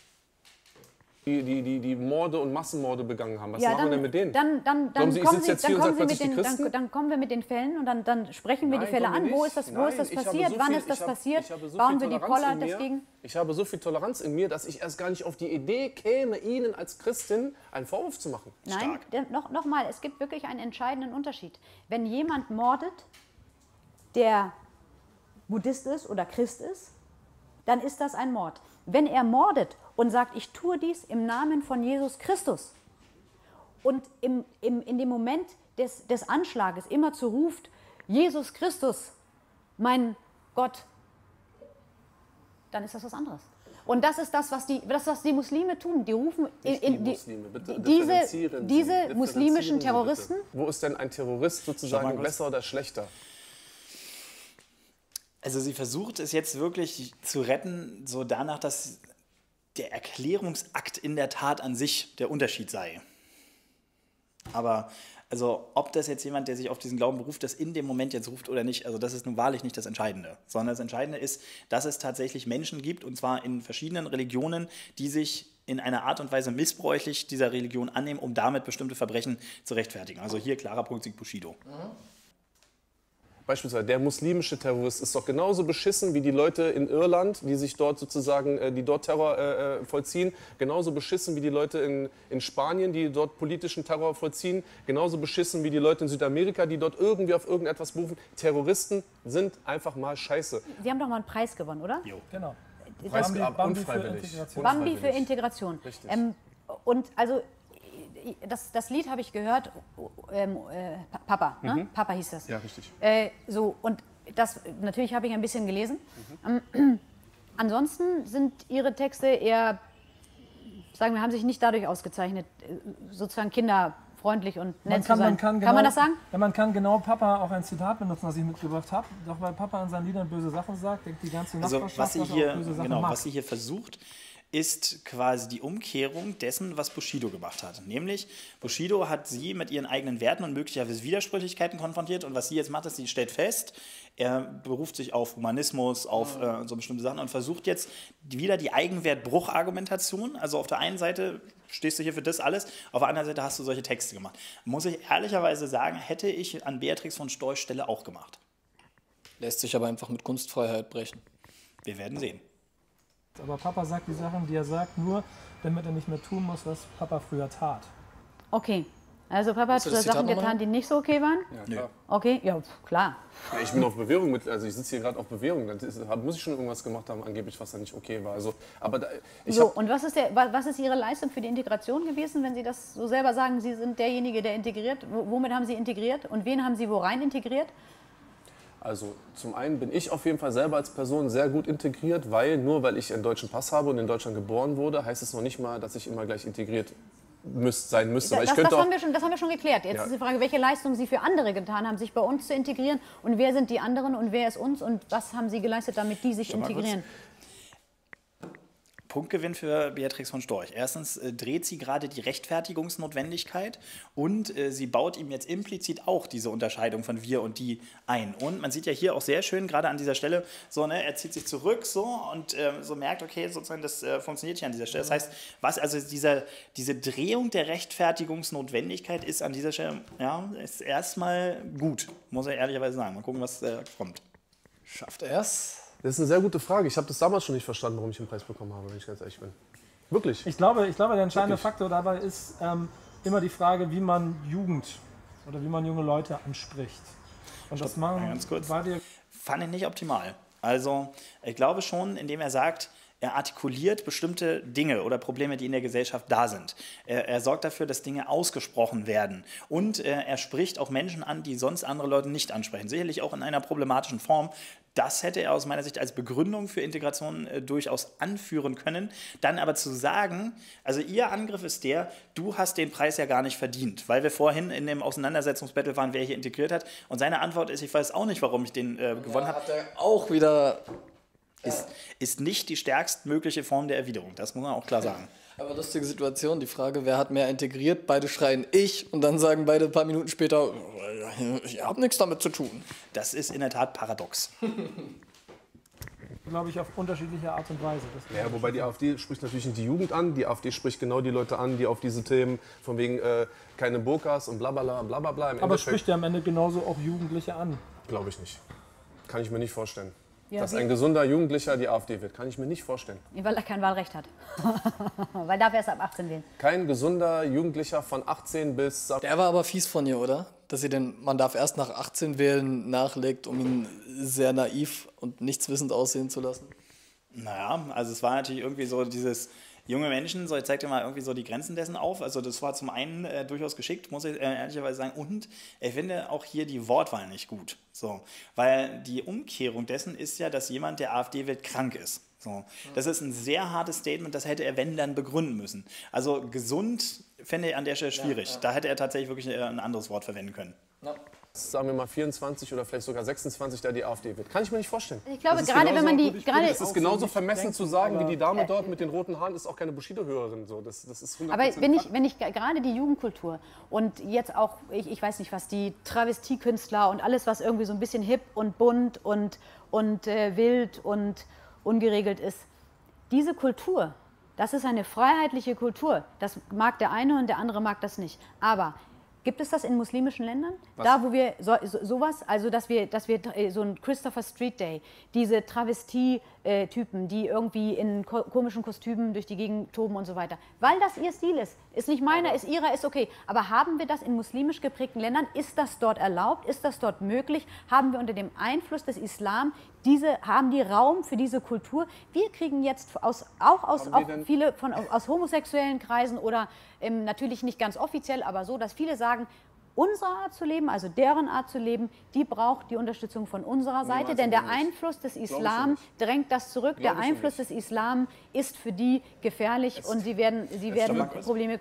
Die, die, die, die Morde und Massenmorde begangen haben. Was Ja, machen dann, wir denn mit denen? Dann, dann, dann, Glauben Sie, ich kommen sitze Sie, jetzt dann, hier und kommen sage Sie plötzlich mit die den, Christen? dann, dann kommen wir mit den Fällen und dann, dann sprechen wir Nein, die Fälle kommen wir an. Wo nicht. ist das, wo Nein, ist das ich habe passiert? so Wann viel- ist das ich habe- passiert? ich habe so Bauen viel wir die Toleranz Poller in mir. deswegen? Ich habe so viel Toleranz in mir, dass ich erst gar nicht auf die Idee käme, Ihnen als Christin einen Vorwurf zu machen. Nein, Stark. der, noch, noch mal, es gibt wirklich einen entscheidenden Unterschied. Wenn jemand mordet, der Buddhist ist oder Christ ist, dann ist das ein Mord. Wenn er mordet und sagt, ich tue dies im Namen von Jesus Christus und im, im, in dem Moment des, des Anschlages immer zu ruft, Jesus Christus, mein Gott, dann ist das was anderes. Und das ist das, was die, das, was die Muslime tun. Die rufen Nicht in, die die, Muslime, bitte. diese, Differenzieren Sie, diese differenzieren muslimischen Sie Terroristen. bitte. Wo ist denn ein Terrorist Schau mal sozusagen kurz. besser oder schlechter? Also sie versucht es jetzt wirklich zu retten, so danach, dass der Erklärungsakt in der Tat an sich der Unterschied sei. Aber also ob das jetzt jemand, der sich auf diesen Glauben beruft, das in dem Moment jetzt ruft oder nicht, also das ist nun wahrlich nicht das Entscheidende. Sondern das Entscheidende ist, dass es tatsächlich Menschen gibt, und zwar in verschiedenen Religionen, die sich in einer Art und Weise missbräuchlich dieser Religion annehmen, um damit bestimmte Verbrechen zu rechtfertigen. Also hier klarer Punkt Sieg Bushido. Beispielsweise der muslimische Terrorist ist doch genauso beschissen wie die Leute in Irland, die sich dort sozusagen, äh, die dort Terror äh, vollziehen, genauso beschissen wie die Leute in, in Spanien, die dort politischen Terror vollziehen, genauso beschissen wie die Leute in Südamerika, die dort irgendwie auf irgendetwas berufen. Terroristen sind einfach mal scheiße. Sie haben doch mal einen Preis gewonnen, oder? Jo. Genau. Preis Bambi- ab, Bambi für unfreiwillig. Integration. Bambi für Unfreiwillig. Integration. Richtig. Ähm, und also das, das Lied habe ich gehört, ähm, äh, Papa, ne? Papa hieß das. Ja, richtig. Äh, so, und das, natürlich habe ich ein bisschen gelesen. Ähm, ansonsten sind Ihre Texte eher, sagen wir, haben sich nicht dadurch ausgezeichnet, äh, sozusagen kinderfreundlich und nett Man zu kann, sein. man kann, genau, kann man das sagen? Ja, man kann genau Papa auch ein Zitat benutzen, was ich mitgebracht habe. Doch weil Papa in seinen Liedern böse Sachen sagt, denkt die ganze Also Nachbarschaft, was sie dass er hier, auch böse Sachen genau, macht. was sie hier versucht, ist quasi die Umkehrung dessen, was Bushido gemacht hat. Nämlich, Bushido hat sie mit ihren eigenen Werten und möglicherweise Widersprüchlichkeiten konfrontiert, und was sie jetzt macht, ist, sie stellt fest, er beruft sich auf Humanismus, auf äh, so bestimmte Sachen und versucht jetzt wieder die Eigenwertbruchargumentation. Also auf der einen Seite stehst du hier für das alles, auf der anderen Seite hast du solche Texte gemacht. Muss ich ehrlicherweise sagen, hätte ich an Beatrix von Storchs Stelle auch gemacht. Lässt sich aber einfach mit Kunstfreiheit brechen. Wir werden sehen. Aber Papa sagt die Sachen, die er sagt, nur damit er nicht mehr tun muss, was Papa früher tat. Okay. Also Papa hat Sachen getan, die nicht so okay waren? Ja, klar. Okay, ja, klar. Ja, ich bin auf Bewährung, mit, also ich sitze hier gerade auf Bewährung, dann ist, muss ich schon irgendwas gemacht haben, angeblich, was da nicht okay war. Also, aber da, ich so, und was ist, der, was ist Ihre Leistung für die Integration gewesen, wenn Sie das so selber sagen, Sie sind derjenige, der integriert? W womit haben Sie integriert und wen haben Sie wo rein integriert? Also zum einen bin ich auf jeden Fall selber als Person sehr gut integriert, weil nur weil ich einen deutschen Pass habe und in Deutschland geboren wurde, heißt es noch nicht mal, dass ich immer gleich integriert müsst, sein müsste. Das, Weil ich das, könnte das, auch, haben wir schon, das haben wir schon geklärt. Jetzt ja. ist die Frage, welche Leistungen Sie für andere getan haben, sich bei uns zu integrieren und wer sind die anderen und wer ist uns und was haben Sie geleistet, damit die sich integrieren? Punktgewinn für Beatrix von Storch. Erstens äh, dreht sie gerade die Rechtfertigungsnotwendigkeit und äh, sie baut ihm jetzt implizit auch diese Unterscheidung von wir und die ein. Und man sieht ja hier auch sehr schön, gerade an dieser Stelle, so, ne, er zieht sich zurück so und äh, so merkt, okay, sozusagen, das äh, funktioniert hier an dieser Stelle. Das heißt, was, also dieser, diese Drehung der Rechtfertigungsnotwendigkeit ist an dieser Stelle, ja, ist erstmal gut, muss er ehrlicherweise sagen. Mal gucken, was äh, kommt. Schafft er es? Das ist eine sehr gute Frage. Ich habe das damals schon nicht verstanden, warum ich den Preis bekommen habe, wenn ich ganz ehrlich bin. Wirklich. Ich glaube, ich glaube der entscheidende Wirklich. Faktor dabei ist ähm, immer die Frage, wie man Jugend oder wie man junge Leute anspricht. Und das machen ganz kurz. war dir Fand ich nicht optimal. Also ich glaube schon, indem er sagt, er artikuliert bestimmte Dinge oder Probleme, die in der Gesellschaft da sind. Er, er sorgt dafür, dass Dinge ausgesprochen werden. Und äh, er spricht auch Menschen an, die sonst andere Leute nicht ansprechen. Sicherlich auch in einer problematischen Form. Das hätte er aus meiner Sicht als Begründung für Integration äh, durchaus anführen können. Dann aber zu sagen, also ihr Angriff ist der, du hast den Preis ja gar nicht verdient. Weil wir vorhin in dem Auseinandersetzungsbattle waren, wer hier integriert hat. Und seine Antwort ist, ich weiß auch nicht, warum ich den äh, gewonnen Ja, habe. hat er auch wieder... Ist, ist nicht die stärkstmögliche Form der Erwiderung. Das muss man auch klar sagen. Aber lustige Situation, die Frage, wer hat mehr integriert? Beide schreien ich und dann sagen beide ein paar Minuten später, ich habe nichts damit zu tun. Das ist in der Tat paradox. glaube ich, auf unterschiedliche Art und Weise. Das Ja, wobei die AfD spricht natürlich nicht die Jugend an, die AfD spricht genau die Leute an, die auf diese Themen von wegen äh, keine Burkas und blablabla, blablabla. Im Aber Endeffekt spricht ja am Ende genauso auch Jugendliche an. glaube ich nicht. Kann ich mir nicht vorstellen. Ja, Dass wie- ein gesunder Jugendlicher die AfD wird, kann ich mir nicht vorstellen. Weil er kein Wahlrecht hat. Weil darf er erst ab achtzehn wählen. Kein gesunder Jugendlicher von achtzehn bis... Der war aber fies von ihr, oder? Dass sie den Man darf erst nach achtzehn wählen nachlegt, um ihn sehr naiv und nichtswissend aussehen zu lassen. Naja, also es war natürlich irgendwie so dieses junge Menschen, so ich zeig dir mal irgendwie so die Grenzen dessen auf. Also das war zum einen äh, durchaus geschickt, muss ich äh, ehrlicherweise sagen. Und ich finde auch hier die Wortwahl nicht gut. So, weil die Umkehrung dessen ist ja, dass jemand, der AfD wählt, krank ist. So, das ist ein sehr hartes Statement, das hätte er, wenn, dann begründen müssen. Also gesund fände ich an der Stelle schwierig. Ja, ja. Da hätte er tatsächlich wirklich äh, ein anderes Wort verwenden können. Ja. Sagen wir mal vierundzwanzig oder vielleicht sogar sechsundzwanzig, der die AfD wird. Kann ich mir nicht vorstellen. Ich glaube, Das ist gerade genauso- wenn man die- gerade- Es ist genauso vermessen denken, zu sagen, wie aber- die Dame dort mit den roten Haaren ist auch keine Bushido-Hörerin. So, das, das ist hundert Aber Prozent wenn ich, Fakt. wenn ich gerade die Jugendkultur und jetzt auch, ich, ich weiß nicht was, die Travestiekünstler und alles, was irgendwie so ein bisschen hip und bunt und, und äh, wild und ungeregelt ist, diese Kultur, das ist eine freiheitliche Kultur. Das mag der eine und der andere mag das nicht. Aber gibt es das in muslimischen Ländern? Da, wo wir so, so, sowas, also dass wir, dass wir äh, so ein Christopher Street Day, diese Travestie-Typen, die irgendwie in ko komischen Kostümen durch die Gegend toben und so weiter, weil das ihr Stil ist. Ist nicht meiner, ist ihrer, ist okay. Aber haben wir das in muslimisch geprägten Ländern? Ist das dort erlaubt? Ist das dort möglich? Haben wir unter dem Einfluss des Islam diese, haben die Raum für diese Kultur? Wir kriegen jetzt aus, auch aus Haben auch wir denn- viele von, aus homosexuellen Kreisen oder ähm, natürlich nicht ganz offiziell, aber so, dass viele sagen, unsere Art zu leben, also deren Art zu leben, die braucht die Unterstützung von unserer Seite, denn der nicht. Einfluss des ich Islam nicht. drängt das zurück. Der Glaube ich Einfluss nicht. des Islam ist für die gefährlich und sie werden, sie werden mal kurz. Probleme.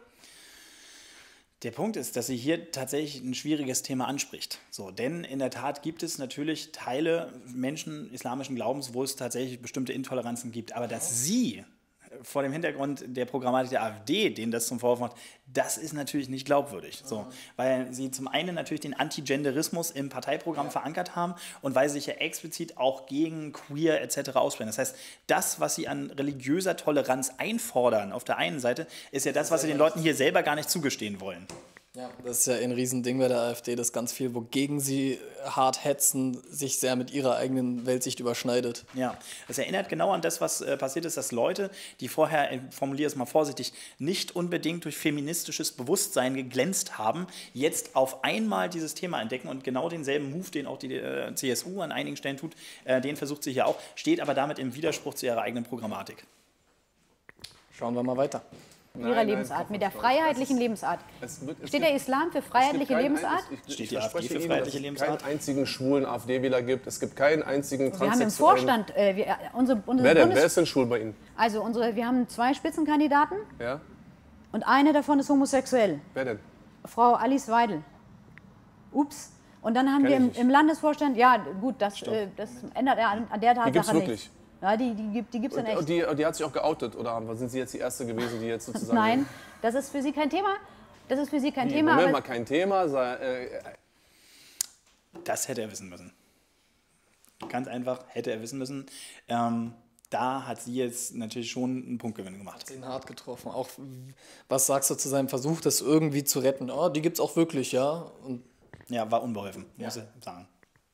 Der Punkt ist, dass sie hier tatsächlich ein schwieriges Thema anspricht. So, denn in der Tat gibt es natürlich Teile Menschen islamischen Glaubens, wo es tatsächlich bestimmte Intoleranzen gibt. Aber dass sie vor dem Hintergrund der Programmatik der AfD, denen das zum Vorwurf macht, das ist natürlich nicht glaubwürdig. So, weil sie zum einen natürlich den Antigenderismus im Parteiprogramm ja. verankert haben und weil sie sich ja explizit auch gegen Queer et cetera aussprechen. Das heißt, das, was sie an religiöser Toleranz einfordern auf der einen Seite, ist ja das, was sie den Leuten hier selber gar nicht zugestehen wollen. Ja, das ist ja ein Riesending bei der AfD, dass ganz viel, wogegen sie hart hetzen, sich sehr mit ihrer eigenen Weltsicht überschneidet. Ja, das erinnert genau an das, was äh, passiert ist, dass Leute, die vorher, ich formuliere es mal vorsichtig, nicht unbedingt durch feministisches Bewusstsein geglänzt haben, jetzt auf einmal dieses Thema entdecken und genau denselben Move, den auch die äh, C S U an einigen Stellen tut, äh, den versucht sie hier auch, steht aber damit im Widerspruch zu ihrer eigenen Programmatik. Schauen wir mal weiter. Ihrer Nein, Lebensart, nein, mit der Frau freiheitlichen Stolz, Lebensart. es wird- es Steht gibt- der Islam für Es gibt freiheitliche keinen Lebensart? ein- ich- ich Steht die verspreche AfD für Ihnen, freiheitliche dass es Lebensart? keinen einzigen schwulen AfD-Wähler gibt. Es gibt keinen einzigen Wir haben im transsexuellen... Vorstand, äh, wir, unsere, unsere Wer denn? Bundes Wer ist denn schwul bei Ihnen? also unsere, wir haben zwei Spitzenkandidaten Ja? und eine davon ist homosexuell, Wer denn? Frau Alice Weidel. Ups. Und dann haben Kenn wir ich im, nicht. im Landesvorstand, ja gut, das, äh, das ändert er an, an der Tatsache gibt's nicht. wirklich? Ja, die, die, gibt- die gibt es in echt. Und die, die hat sich auch geoutet, oder sind Sie jetzt die Erste gewesen, die jetzt sozusagen... Nein, das ist für Sie kein Thema. Das ist für Sie kein Wie, Thema. Moment aber mal, kein Thema. Sei, äh, Das hätte er wissen müssen. Ganz einfach, hätte er wissen müssen. Ähm, da hat sie jetzt natürlich schon einen Punktgewinn gemacht. Den hart getroffen. Auch, was sagst du zu seinem Versuch, das irgendwie zu retten? Oh, die gibt's auch wirklich, ja. Und Ja, war unbeholfen, muss ich sagen.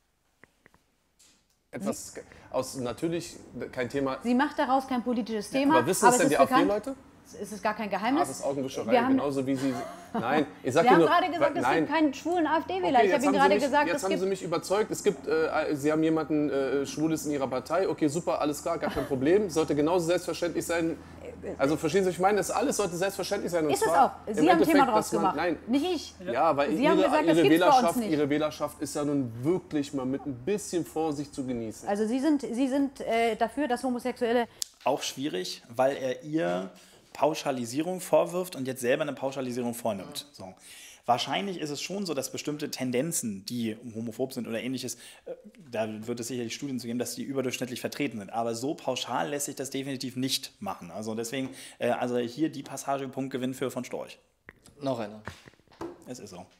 etwas aus natürlich kein Thema. Sie macht daraus kein politisches Thema. Aber wissen es denn es die ist bekannt, AfD-Leute? es ist gar kein Ah, Geheimnis. das ist Augenwischerei, Wir haben- genauso wie Sie. Nein, ich sag Sie dir haben nur. gerade gesagt, weil- es nein. gibt keinen schwulen AfD-Wähler. Okay, ich habe jetzt Ihnen haben gerade Sie mich, gesagt, jetzt es haben gibt... Sie mich überzeugt. Es gibt, äh, Sie haben jemanden äh, Schwules in Ihrer Partei. Okay, super, alles klar, gar kein Problem. Sollte genauso selbstverständlich sein. Also verstehen Sie, was ich meine? Das alles sollte selbstverständlich sein. Und Ist es zwar auch. im Sie haben ein Thema Endeffekt, draus dass man- gemacht. Nein, Nicht ich. ja, weil Sie haben ihre, gesagt, das ihre, gibt's bei uns Wählerschaft, nicht. ihre Wählerschaft ist ja nun wirklich mal mit ein bisschen Vorsicht zu genießen. Also Sie sind, Sie sind äh, dafür, dass Homosexuelle... Auch schwierig, weil er ihr Pauschalisierung vorwirft und jetzt selber eine Pauschalisierung vornimmt. So. Wahrscheinlich ist es schon so, dass bestimmte Tendenzen, die homophob sind oder ähnliches, äh, da wird es sicherlich Studien zu geben, dass die überdurchschnittlich vertreten sind. Aber so pauschal lässt sich das definitiv nicht machen. Also deswegen, äh, also hier die Passage Punktgewinn für von Storch. noch einer. Es ist so.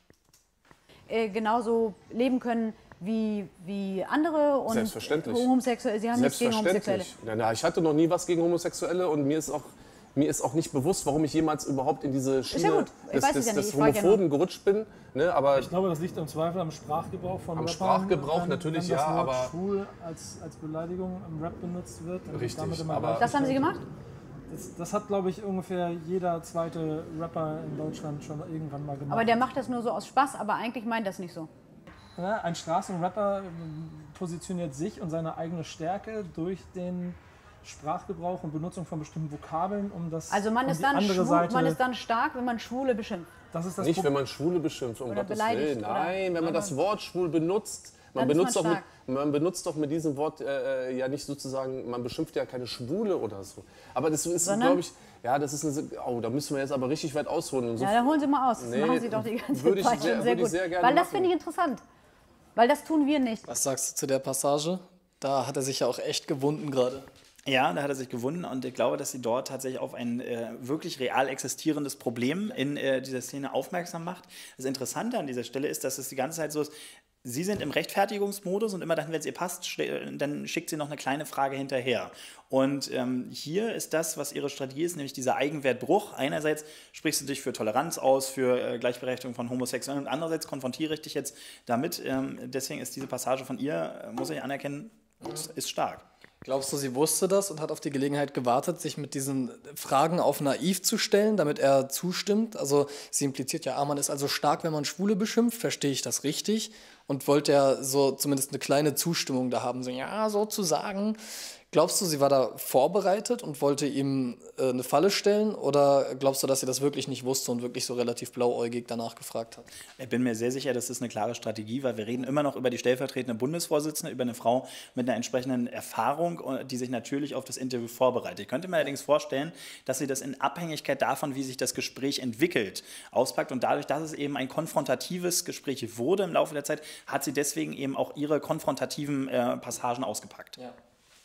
Äh, genauso leben können wie, wie andere und Selbstverständlich. Homosexuelle. Sie haben nichts gegen Homosexuelle. Selbstverständlich. Na, na, ich hatte noch nie was gegen Homosexuelle und mir ist auch, mir ist auch nicht bewusst, warum ich jemals überhaupt in diese Schiene ja gut. Ich des, weiß es des, ja nicht. des Ich frage ja Homophoben gerutscht bin. Ne, aber Ich glaube, das liegt im Zweifel am Sprachgebrauch von Am Rappern. Sprachgebrauch wenn, natürlich, wenn das ja, Wort aber- schwul als, als Beleidigung im Rap benutzt wird. dann Richtig, damit immer aber- Das haben Sie gleichgestellt. gemacht? Das, das hat, glaube ich, ungefähr jeder zweite Rapper in Deutschland schon irgendwann mal gemacht. Aber der macht das nur so aus Spaß, aber eigentlich meint das nicht so. Ja, ein Straßenrapper ähm, positioniert sich und seine eigene Stärke durch den Sprachgebrauch und Benutzung von bestimmten Vokabeln, um das Also man um ist, die dann andere schwul, Seite. man ist dann stark, wenn man Schwule beschimpft. das ist das nicht, Pro- wenn man Schwule beschimpft, um Oder Gottes beleidigt, Willen. oder? Nein, wenn man das Wort schwul benutzt. Man Dann ist benutzt, man doch mit, stark. man benutzt doch mit diesem Wort äh, ja nicht sozusagen, man beschimpft ja keine Schwule oder so. Aber das ist, Sondern? glaube ich, ja, das ist eine, oh, da müssen wir jetzt aber richtig weit ausholen. Und so Ja, dann holen Sie mal aus. Das Nee, machen Sie doch die ganze würde ich Zeit sehr- schon sehr würde ich gut. sehr gerne Weil das machen. finde ich interessant. Weil das tun wir nicht. Was sagst du zu der Passage? Da hat er sich ja auch echt gewunden gerade. Ja, da hat er sich gewunden und ich glaube, dass sie dort tatsächlich auf ein äh, wirklich real existierendes Problem in äh, dieser Szene aufmerksam macht. Das Interessante an dieser Stelle ist, dass es die ganze Zeit so ist, sie sind im Rechtfertigungsmodus und immer dann, wenn es ihr passt, sch- dann schickt sie noch eine kleine Frage hinterher. Und ähm, hier ist das, was ihre Strategie ist, nämlich dieser Eigenwertbruch. Einerseits sprichst du dich für Toleranz aus, für äh, Gleichberechtigung von Homosexuellen und andererseits konfrontiere ich dich jetzt damit. Ähm, deswegen ist diese Passage von ihr, äh, muss ich anerkennen, ist, ist stark. Glaubst du, sie wusste das und hat auf die Gelegenheit gewartet, sich mit diesen Fragen auf naiv zu stellen, damit er zustimmt? Also sie impliziert ja, ah, man ist also stark, wenn man Schwule beschimpft, verstehe ich das richtig? Und wollte ja so zumindest eine kleine Zustimmung da haben, so ja, sozusagen. Glaubst du, sie war da vorbereitet und wollte ihm äh, eine Falle stellen? Oder glaubst du, dass sie das wirklich nicht wusste und wirklich so relativ blauäugig danach gefragt hat? Ich bin mir sehr sicher, das ist eine klare Strategie, weil wir reden immer noch über die stellvertretende Bundesvorsitzende, über eine Frau mit einer entsprechenden Erfahrung, die sich natürlich auf das Interview vorbereitet. Ich könnte mir allerdings vorstellen, dass sie das in Abhängigkeit davon, wie sich das Gespräch entwickelt, auspackt. Und dadurch, dass es eben ein konfrontatives Gespräch wurde im Laufe der Zeit, hat sie deswegen eben auch ihre konfrontativen äh, Passagen ausgepackt. Ja.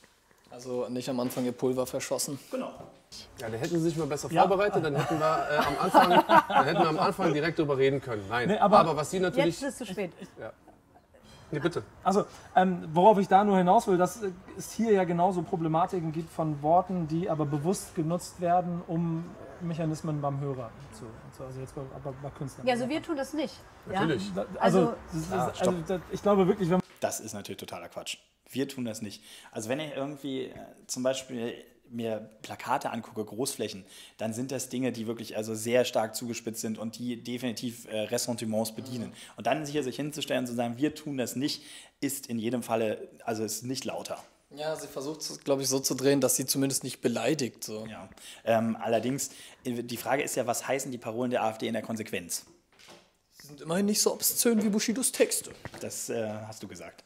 Also nicht am Anfang ihr Pulver verschossen. Genau. Ja, da hätten sie sich mal besser Ja. vorbereitet, dann hätten wir, äh, am Anfang, dann hätten wir am Anfang direkt drüber reden können. Nein, Nee, aber- aber was sie natürlich... Jetzt ist es zu spät. Nee, bitte. Also, ähm, worauf ich da nur hinaus will, dass es hier ja genauso Problematiken gibt von Worten, die aber bewusst genutzt werden, um Mechanismen beim Hörer zu, zu also jetzt bei, bei, bei Künstlern. Ja, also wir tun das nicht. Natürlich. Ja? Also, Also, das ist, Ah, also das, ich glaube wirklich, wenn Das ist natürlich totaler Quatsch. Wir tun das nicht. Also wenn ich irgendwie äh, zum Beispiel mir Plakate angucke, Großflächen, dann sind das Dinge, die wirklich also sehr stark zugespitzt sind und die definitiv äh, Ressentiments bedienen. Und dann hier sich hinzustellen und zu sagen, wir tun das nicht, ist in jedem Falle, also ist nicht lauter. Ja, sie versucht es, glaube ich, so zu drehen, dass sie zumindest nicht beleidigt. So. Ja. Ähm, allerdings, äh, die Frage ist ja, was heißen die Parolen der AfD in der Konsequenz? Sie sind immerhin nicht so obszön wie Bushidos Texte. Das äh, hast du gesagt.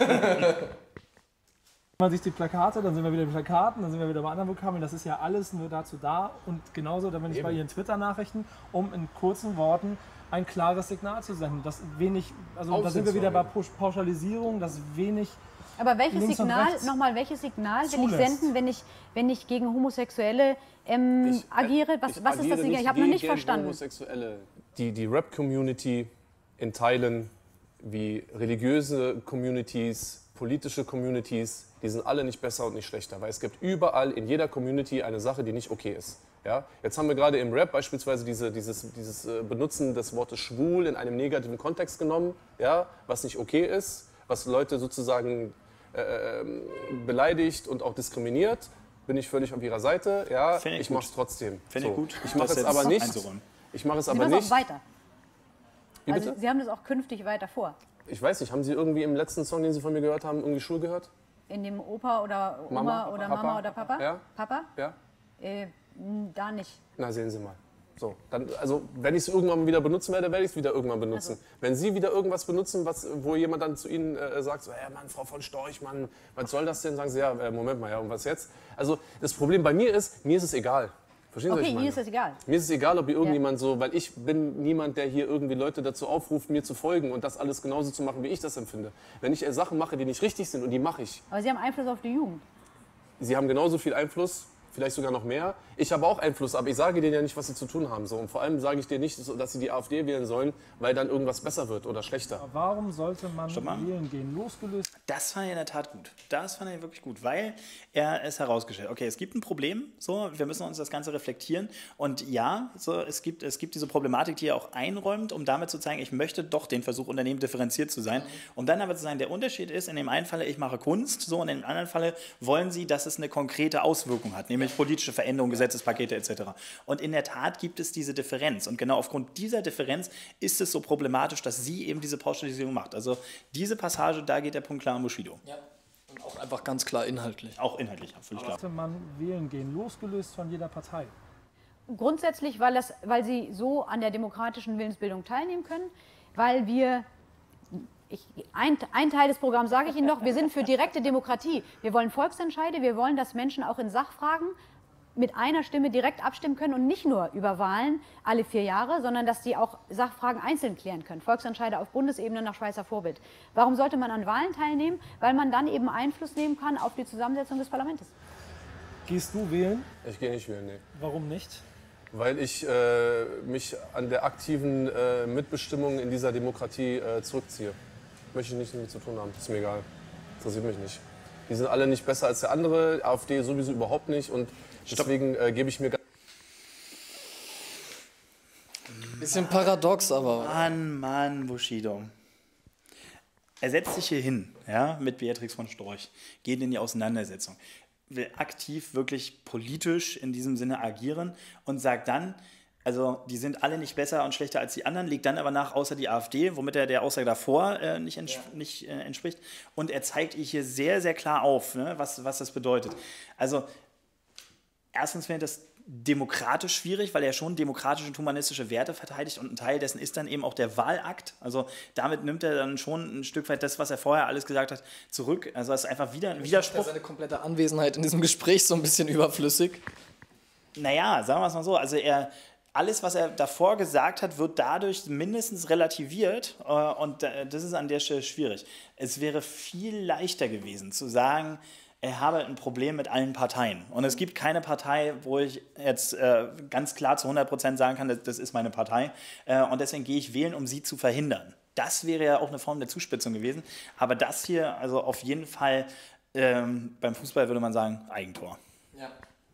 man sich die Plakate, dann sind wir wieder bei Plakaten, dann sind wir wieder bei anderen Vokabeln. Das ist ja alles nur dazu da. Und genauso, da bin ich bei Ihren Twitter-Nachrichten, um in kurzen Worten ein klares Signal zu senden. Das wenig, also da sind wir wieder bei Pauschalisierung, das wenig. aber welches links und Signal, rechts nochmal, welches Signal will ich zulässt. senden, wenn ich, wenn ich gegen Homosexuelle ähm, Ich, äh, agiere? Was, ich was ist das agiere Signal? Ich habe noch nicht gegen verstanden. Homosexuelle. Die, die Rap-Community in Teilen wie religiöse Communities, politische Communities, die sind alle nicht besser und nicht schlechter, weil es gibt überall in jeder Community eine Sache, die nicht okay ist. Ja? Jetzt haben wir gerade im Rap beispielsweise diese, dieses, dieses äh, Benutzen des Wortes schwul in einem negativen Kontext genommen, ja? Was nicht okay ist, was Leute sozusagen äh, beleidigt und auch diskriminiert. Bin ich völlig auf ihrer Seite, ja? Find ich Ich gut. mache es trotzdem. Finde ich So. gut, Ich mache das es jetzt aber nicht. einzuräumen. Ich mache es Sie aber machen es nicht. auch weiter. Wie Also bitte? Sie haben das auch künftig weiter vor. Ich weiß nicht, haben Sie irgendwie im letzten Song, den Sie von mir gehört haben, irgendwie Schul gehört? In dem Opa oder Oma Mama, oder Papa? Mama oder Papa? Ja. Papa? Ja? Äh, m, da nicht. Na, sehen Sie mal. So, dann, also, wenn ich es irgendwann wieder benutzen werde, werde ich es wieder irgendwann benutzen. Also. Wenn Sie wieder irgendwas benutzen, was, wo jemand dann zu Ihnen äh, sagt, so, hey, Mann, Frau von Storch, Mann, was soll das denn? Sagen Sie, ja, äh, Moment mal, ja, und was jetzt? Also, das Problem bei mir ist, mir ist es egal. Verstehen Sie, was Okay, ich meine? Ihnen ist das egal. Mir ist es egal, ob hier irgendjemand so, weil ich bin niemand, der hier irgendwie Leute dazu aufruft, mir zu folgen und das alles genauso zu machen, wie ich das empfinde. Wenn ich äh, Sachen mache, die nicht richtig sind und die mache ich, Aber Sie haben Einfluss auf die Jugend. Sie haben genauso viel Einfluss, vielleicht sogar noch mehr. Ich habe auch Einfluss, aber ich sage denen ja nicht, was sie zu tun haben. So. Und vor allem sage ich denen nicht, dass sie die AfD wählen sollen, weil dann irgendwas besser wird oder schlechter. Warum sollte man mal. wählen gehen? Losgelöst. Das fand ich in der Tat gut. Das fand ich wirklich gut, weil er es herausgestellt hat. Okay, es gibt ein Problem, so, wir müssen uns das Ganze reflektieren. Und ja, so, es, gibt, es gibt diese Problematik, die er auch einräumt, um damit zu zeigen, ich möchte doch den Versuch unternehmen, differenziert zu sein. Um dann aber zu sagen, der Unterschied ist, in dem einen Falle, ich mache Kunst, so, und in dem anderen Falle wollen sie, dass es eine konkrete Auswirkung hat, nämlich politische Veränderungen, Gesetzespakete et cetera. Und in der Tat gibt es diese Differenz. Und genau aufgrund dieser Differenz ist es so problematisch, dass sie eben diese Pauschalisierung macht. Also diese Passage, da geht der Punkt klar an Bushido. Ja. Und auch einfach ganz klar inhaltlich. Auch inhaltlich, völlig klar. Sollte man wählen gehen? Losgelöst von jeder Partei. Grundsätzlich, weil, das, weil sie so an der demokratischen Willensbildung teilnehmen können, weil wir, ich, ein, ein Teil des Programms sage ich Ihnen noch, wir sind für direkte Demokratie. Wir wollen Volksentscheide, wir wollen, dass Menschen auch in Sachfragen mit einer Stimme direkt abstimmen können und nicht nur über Wahlen alle vier Jahre, sondern dass sie auch Sachfragen einzeln klären können. Volksentscheide auf Bundesebene nach Schweizer Vorbild. Warum sollte man an Wahlen teilnehmen? Weil man dann eben Einfluss nehmen kann auf die Zusammensetzung des Parlaments. Gehst du wählen? Ich gehe nicht wählen, nee. Warum nicht? Weil ich äh, mich an der aktiven äh, Mitbestimmung in dieser Demokratie äh, zurückziehe. Möchte ich nichts damit zu tun haben. Ist mir egal. Interessiert mich nicht. Die sind alle nicht besser als der andere. AfD sowieso überhaupt nicht. Und deswegen äh, gebe ich mir... Bisschen paradox, aber. Mann, Mann, Bushido. Er setzt sich hier hin, ja, mit Beatrix von Storch, geht in die Auseinandersetzung, will aktiv wirklich politisch in diesem Sinne agieren und sagt dann, also die sind alle nicht besser und schlechter als die anderen, legt dann aber nach, außer die AfD, womit er der Aussage davor äh, nicht, ents ja. nicht äh, entspricht. Und er zeigt ihr hier sehr, sehr klar auf, ne, was, was das bedeutet. Also erstens finde ich das demokratisch schwierig, weil er schon demokratische und humanistische Werte verteidigt und ein Teil dessen ist dann eben auch der Wahlakt. Also damit nimmt er dann schon ein Stück weit das, was er vorher alles gesagt hat, zurück. Also das ist einfach wieder ein Widerspruch. Seine komplette Anwesenheit in diesem Gespräch so ein bisschen überflüssig. Naja, sagen wir es mal so, also er... Alles, was er davor gesagt hat, wird dadurch mindestens relativiert und das ist an der Stelle schwierig. Es wäre viel leichter gewesen zu sagen, er habe ein Problem mit allen Parteien. Und es gibt keine Partei, wo ich jetzt äh, ganz klar zu hundert Prozent sagen kann, das, das ist meine Partei. Äh, und deswegen gehe ich wählen, um sie zu verhindern. Das wäre ja auch eine Form der Zuspitzung gewesen. Aber das hier, also auf jeden Fall, ähm, beim Fußball würde man sagen, Eigentor. Ja.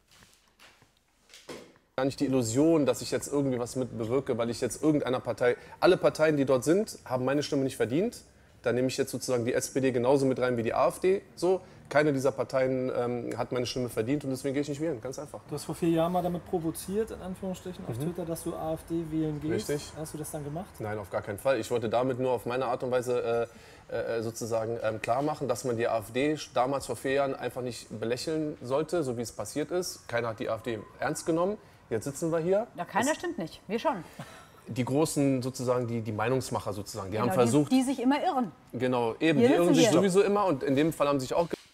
Gar nicht die Illusion, dass ich jetzt irgendwie was mit bewirke, weil ich jetzt irgendeiner Partei, alle Parteien, die dort sind, haben meine Stimme nicht verdient. Da nehme ich jetzt sozusagen die S P D genauso mit rein wie die AfD. So, keine dieser Parteien ähm, hat meine Stimme verdient und deswegen gehe ich nicht wählen, ganz einfach. Du hast vor vier Jahren mal damit provoziert, in Anführungsstrichen, auf Mhm. Twitter, dass du AfD wählen gehst. Richtig. Hast du das dann gemacht? Nein, auf gar keinen Fall. Ich wollte damit nur auf meine Art und Weise äh, äh, sozusagen ähm, klar machen, dass man die AfD damals vor vier Jahren einfach nicht belächeln sollte, so wie es passiert ist. Keiner hat die AfD ernst genommen. Jetzt sitzen wir hier. Ja, keiner stimmt nicht. Wir schon. Die großen sozusagen, die, die Meinungsmacher sozusagen, die Genau, haben versucht, Die, die sich immer irren. genau, eben, Hier die irren sitzen sich wir. sowieso immer und in dem Fall haben sie sich auch ge-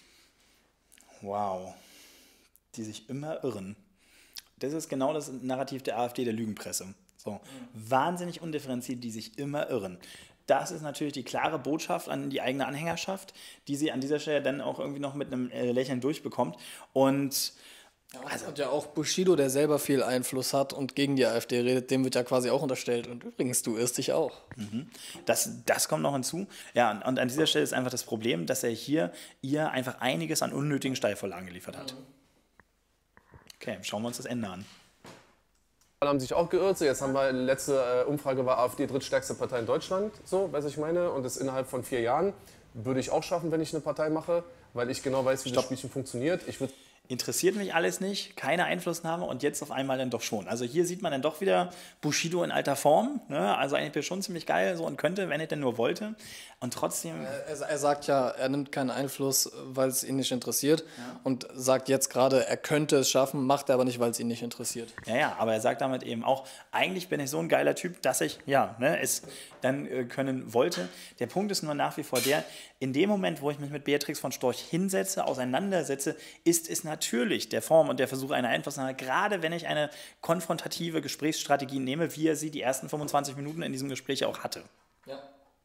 Wow. Die sich immer irren. Das ist genau das Narrativ der AfD, der Lügenpresse. So. Wahnsinnig undifferenziert, die sich immer irren. Das ist natürlich die klare Botschaft an die eigene Anhängerschaft, die sie an dieser Stelle dann auch irgendwie noch mit einem äh, Lächeln durchbekommt. Und Also, und ja auch Bushido, der selber viel Einfluss hat und gegen die AfD redet, dem wird ja quasi auch unterstellt. Und übrigens, du irrst dich auch. Das, das kommt noch hinzu. Ja, und, und an dieser Stelle ist einfach das Problem, dass er hier ihr einfach einiges an unnötigen Steilvorlagen geliefert hat. Okay, schauen wir uns das Ende an. haben sich auch geirrt. So, jetzt haben wir, letzte äh, Umfrage war AfD drittstärkste Partei in Deutschland, so, weiß ich meine. Und das innerhalb von vier Jahren würde ich auch schaffen, wenn ich eine Partei mache, weil ich genau weiß, wie das Spielchen funktioniert. Ich würde Interessiert mich alles nicht, keine Einflussnahme und jetzt auf einmal dann doch schon. Also hier sieht man dann doch wieder Bushido in alter Form, ne? Also eigentlich schon ziemlich geil so und könnte, wenn er denn nur wollte. Und trotzdem... Er, er sagt ja, er nimmt keinen Einfluss, weil es ihn nicht interessiert. Und sagt jetzt gerade, er könnte es schaffen, macht er aber nicht, weil es ihn nicht interessiert. Ja, ja, aber er sagt damit eben auch, eigentlich bin ich so ein geiler Typ, dass ich, ja, ne, es dann äh, können wollte. Der Punkt ist nur nach wie vor der, in dem Moment, wo ich mich mit Beatrix von Storch hinsetze, auseinandersetze, ist es natürlich der Form und der Versuch einer Einflussnahme, gerade wenn ich eine konfrontative Gesprächsstrategie nehme, wie er sie die ersten fünfundzwanzig Minuten in diesem Gespräch auch hatte. Ja.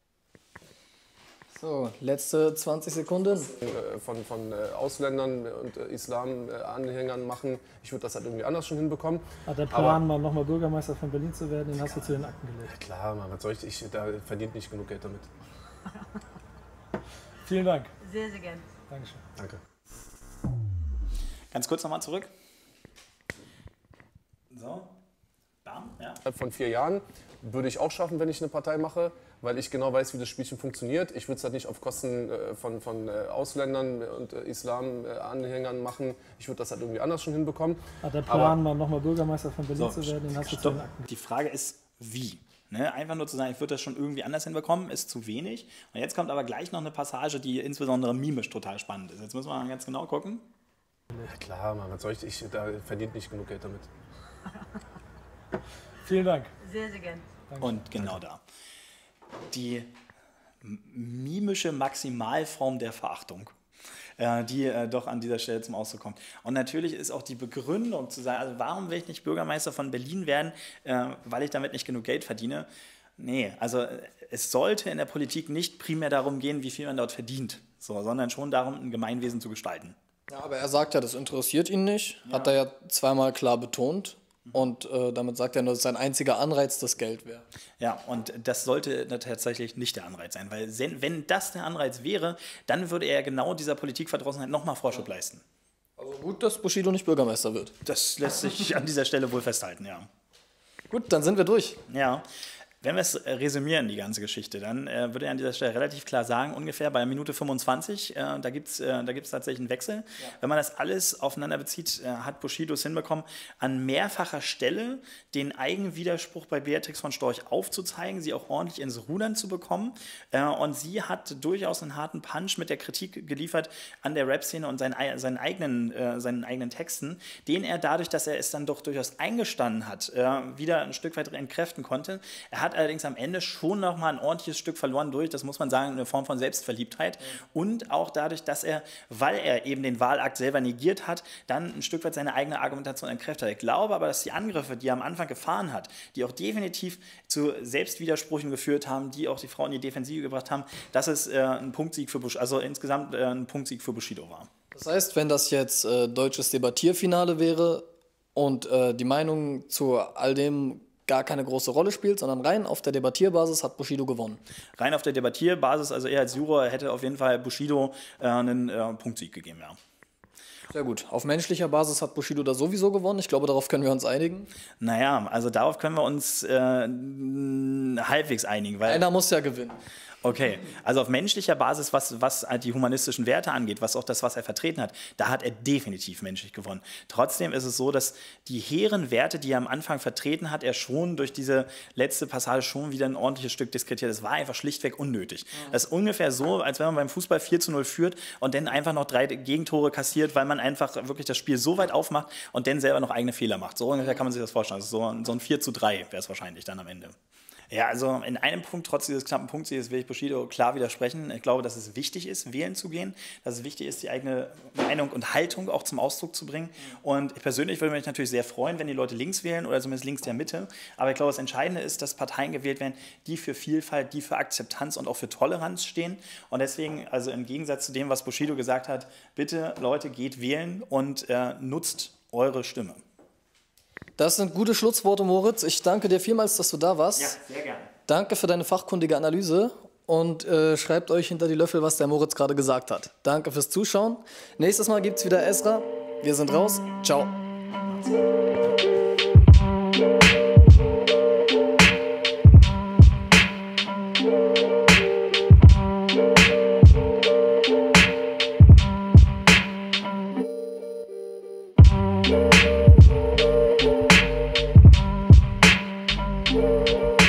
So, letzte zwanzig Sekunden. äh, von, von äh, Ausländern und äh, Islam-Anhängern machen. Ich würde das halt irgendwie anders schon hinbekommen. Hat der Plan, mal nochmal Bürgermeister von Berlin zu werden, den hast du zu den Akten gelegt. Klar, Mann, was soll ich, ich da verdient nicht genug Geld damit. Vielen Dank. Sehr, sehr gerne. Dankeschön. Danke. Ganz kurz nochmal zurück. So. Bam, ja. Innerhalb von vier Jahren würde ich auch schaffen, wenn ich eine Partei mache, weil ich genau weiß, wie das Spielchen funktioniert. Ich würde es halt nicht auf Kosten äh, von, von äh, Ausländern und äh, Islam-Anhängern machen. Ich würde das halt irgendwie anders schon hinbekommen. Hat der Plan, mal nochmal Bürgermeister von Berlin So, zu werden, den hast du zu stopp. den Akten gelegt. Die Frage ist, wie? Ne? Einfach nur zu sagen, ich würde das schon irgendwie anders hinbekommen, ist zu wenig. Und jetzt kommt aber gleich noch eine Passage, die insbesondere mimisch total spannend ist. Jetzt müssen wir mal ganz genau gucken. Ja, klar, Mann, was soll ich, ich da verdient nicht genug Geld damit. Vielen Dank. Sehr, sehr gerne. Und genau da. Die mimische Maximalform der Verachtung, äh, die äh, doch an dieser Stelle zum Ausdruck kommt. Und natürlich ist auch die Begründung zu sagen, also warum will ich nicht Bürgermeister von Berlin werden, äh, weil ich damit nicht genug Geld verdiene. Nee, also äh, es sollte in der Politik nicht primär darum gehen, wie viel man dort verdient, so, sondern schon darum, ein Gemeinwesen zu gestalten. Ja, aber er sagt ja, das interessiert ihn nicht. Hat er ja zweimal klar betont. Und äh, damit sagt er nur, dass sein einziger Anreiz das Geld wäre. Ja, und das sollte tatsächlich nicht der Anreiz sein, weil wenn das der Anreiz wäre, dann würde er genau dieser Politikverdrossenheit nochmal Vorschub leisten. Also gut, dass Bushido nicht Bürgermeister wird. Das lässt sich an dieser Stelle wohl festhalten, ja. Gut, dann sind wir durch. Ja. Wenn wir es resümieren, die ganze Geschichte, dann äh, würde ich an dieser Stelle relativ klar sagen, ungefähr bei Minute fünfundzwanzig, äh, da gibt es äh, da gibt's tatsächlich einen Wechsel. Ja. Wenn man das alles aufeinander bezieht, äh, hat Bushido es hinbekommen, an mehrfacher Stelle den Eigenwiderspruch bei Beatrix von Storch aufzuzeigen, sie auch ordentlich ins Rudern zu bekommen. Äh, und sie hat durchaus einen harten Punch mit der Kritik geliefert an der Rap-Szene und seinen, seinen, eigenen, äh, seinen eigenen Texten, den er dadurch, dass er es dann doch durchaus eingestanden hat, äh, wieder ein Stück weit entkräften konnte. Er hat allerdings am Ende schon noch mal ein ordentliches Stück verloren durch, das muss man sagen, eine Form von Selbstverliebtheit. Mhm. Und auch dadurch, dass er, weil er eben den Wahlakt selber negiert hat, dann ein Stück weit seine eigene Argumentation entkräftet hat. Ich glaube aber, dass die Angriffe, die er am Anfang gefahren hat, die auch definitiv zu Selbstwidersprüchen geführt haben, die auch die Frau in die Defensive gebracht haben, dass es äh, ein Punktsieg für Bush, also insgesamt äh, ein Punktsieg für Bushido war. Das heißt, wenn das jetzt äh, deutsches Debattierfinale wäre und äh, die Meinungen zu all dem gar keine große Rolle spielt, sondern rein auf der Debattierbasis hat Bushido gewonnen. Rein auf der Debattierbasis, also er als Juror hätte auf jeden Fall Bushido äh, einen äh, Punktsieg gegeben, ja. Sehr gut. Auf menschlicher Basis hat Bushido da sowieso gewonnen. Ich glaube, darauf können wir uns einigen. Naja, also darauf können wir uns äh, halbwegs einigen. Weil Einer muss ja gewinnen. Okay, also auf menschlicher Basis, was, was halt die humanistischen Werte angeht, was auch das, was er vertreten hat, da hat er definitiv menschlich gewonnen. Trotzdem ist es so, dass die hehren Werte, die er am Anfang vertreten hat, er schon durch diese letzte Passage schon wieder ein ordentliches Stück diskretiert. Das war einfach schlichtweg unnötig. Mhm. Das ist ungefähr so, als wenn man beim Fußball vier zu null führt und dann einfach noch drei Gegentore kassiert, weil man einfach wirklich das Spiel so weit aufmacht und dann selber noch eigene Fehler macht. So ungefähr kann man sich das vorstellen. Also so, so ein vier zu drei wäre es wahrscheinlich dann am Ende. Ja, also in einem Punkt, trotz dieses knappen Punktsieges, will ich Bushido klar widersprechen. Ich glaube, dass es wichtig ist, wählen zu gehen, dass es wichtig ist, die eigene Meinung und Haltung auch zum Ausdruck zu bringen. Und ich persönlich würde mich natürlich sehr freuen, wenn die Leute links wählen oder zumindest links der Mitte. Aber ich glaube, das Entscheidende ist, dass Parteien gewählt werden, die für Vielfalt, die für Akzeptanz und auch für Toleranz stehen. Und deswegen, also im Gegensatz zu dem, was Bushido gesagt hat, bitte Leute, geht wählen und äh, nutzt eure Stimme. Das sind gute Schlussworte, Moritz. Ich danke dir vielmals, dass du da warst. Ja, sehr gerne. Danke für deine fachkundige Analyse und äh, schreibt euch hinter die Löffel, was der Moritz gerade gesagt hat. Danke fürs Zuschauen. Nächstes Mal gibt es wieder Esra. Wir sind raus. Ciao. We'll be right back.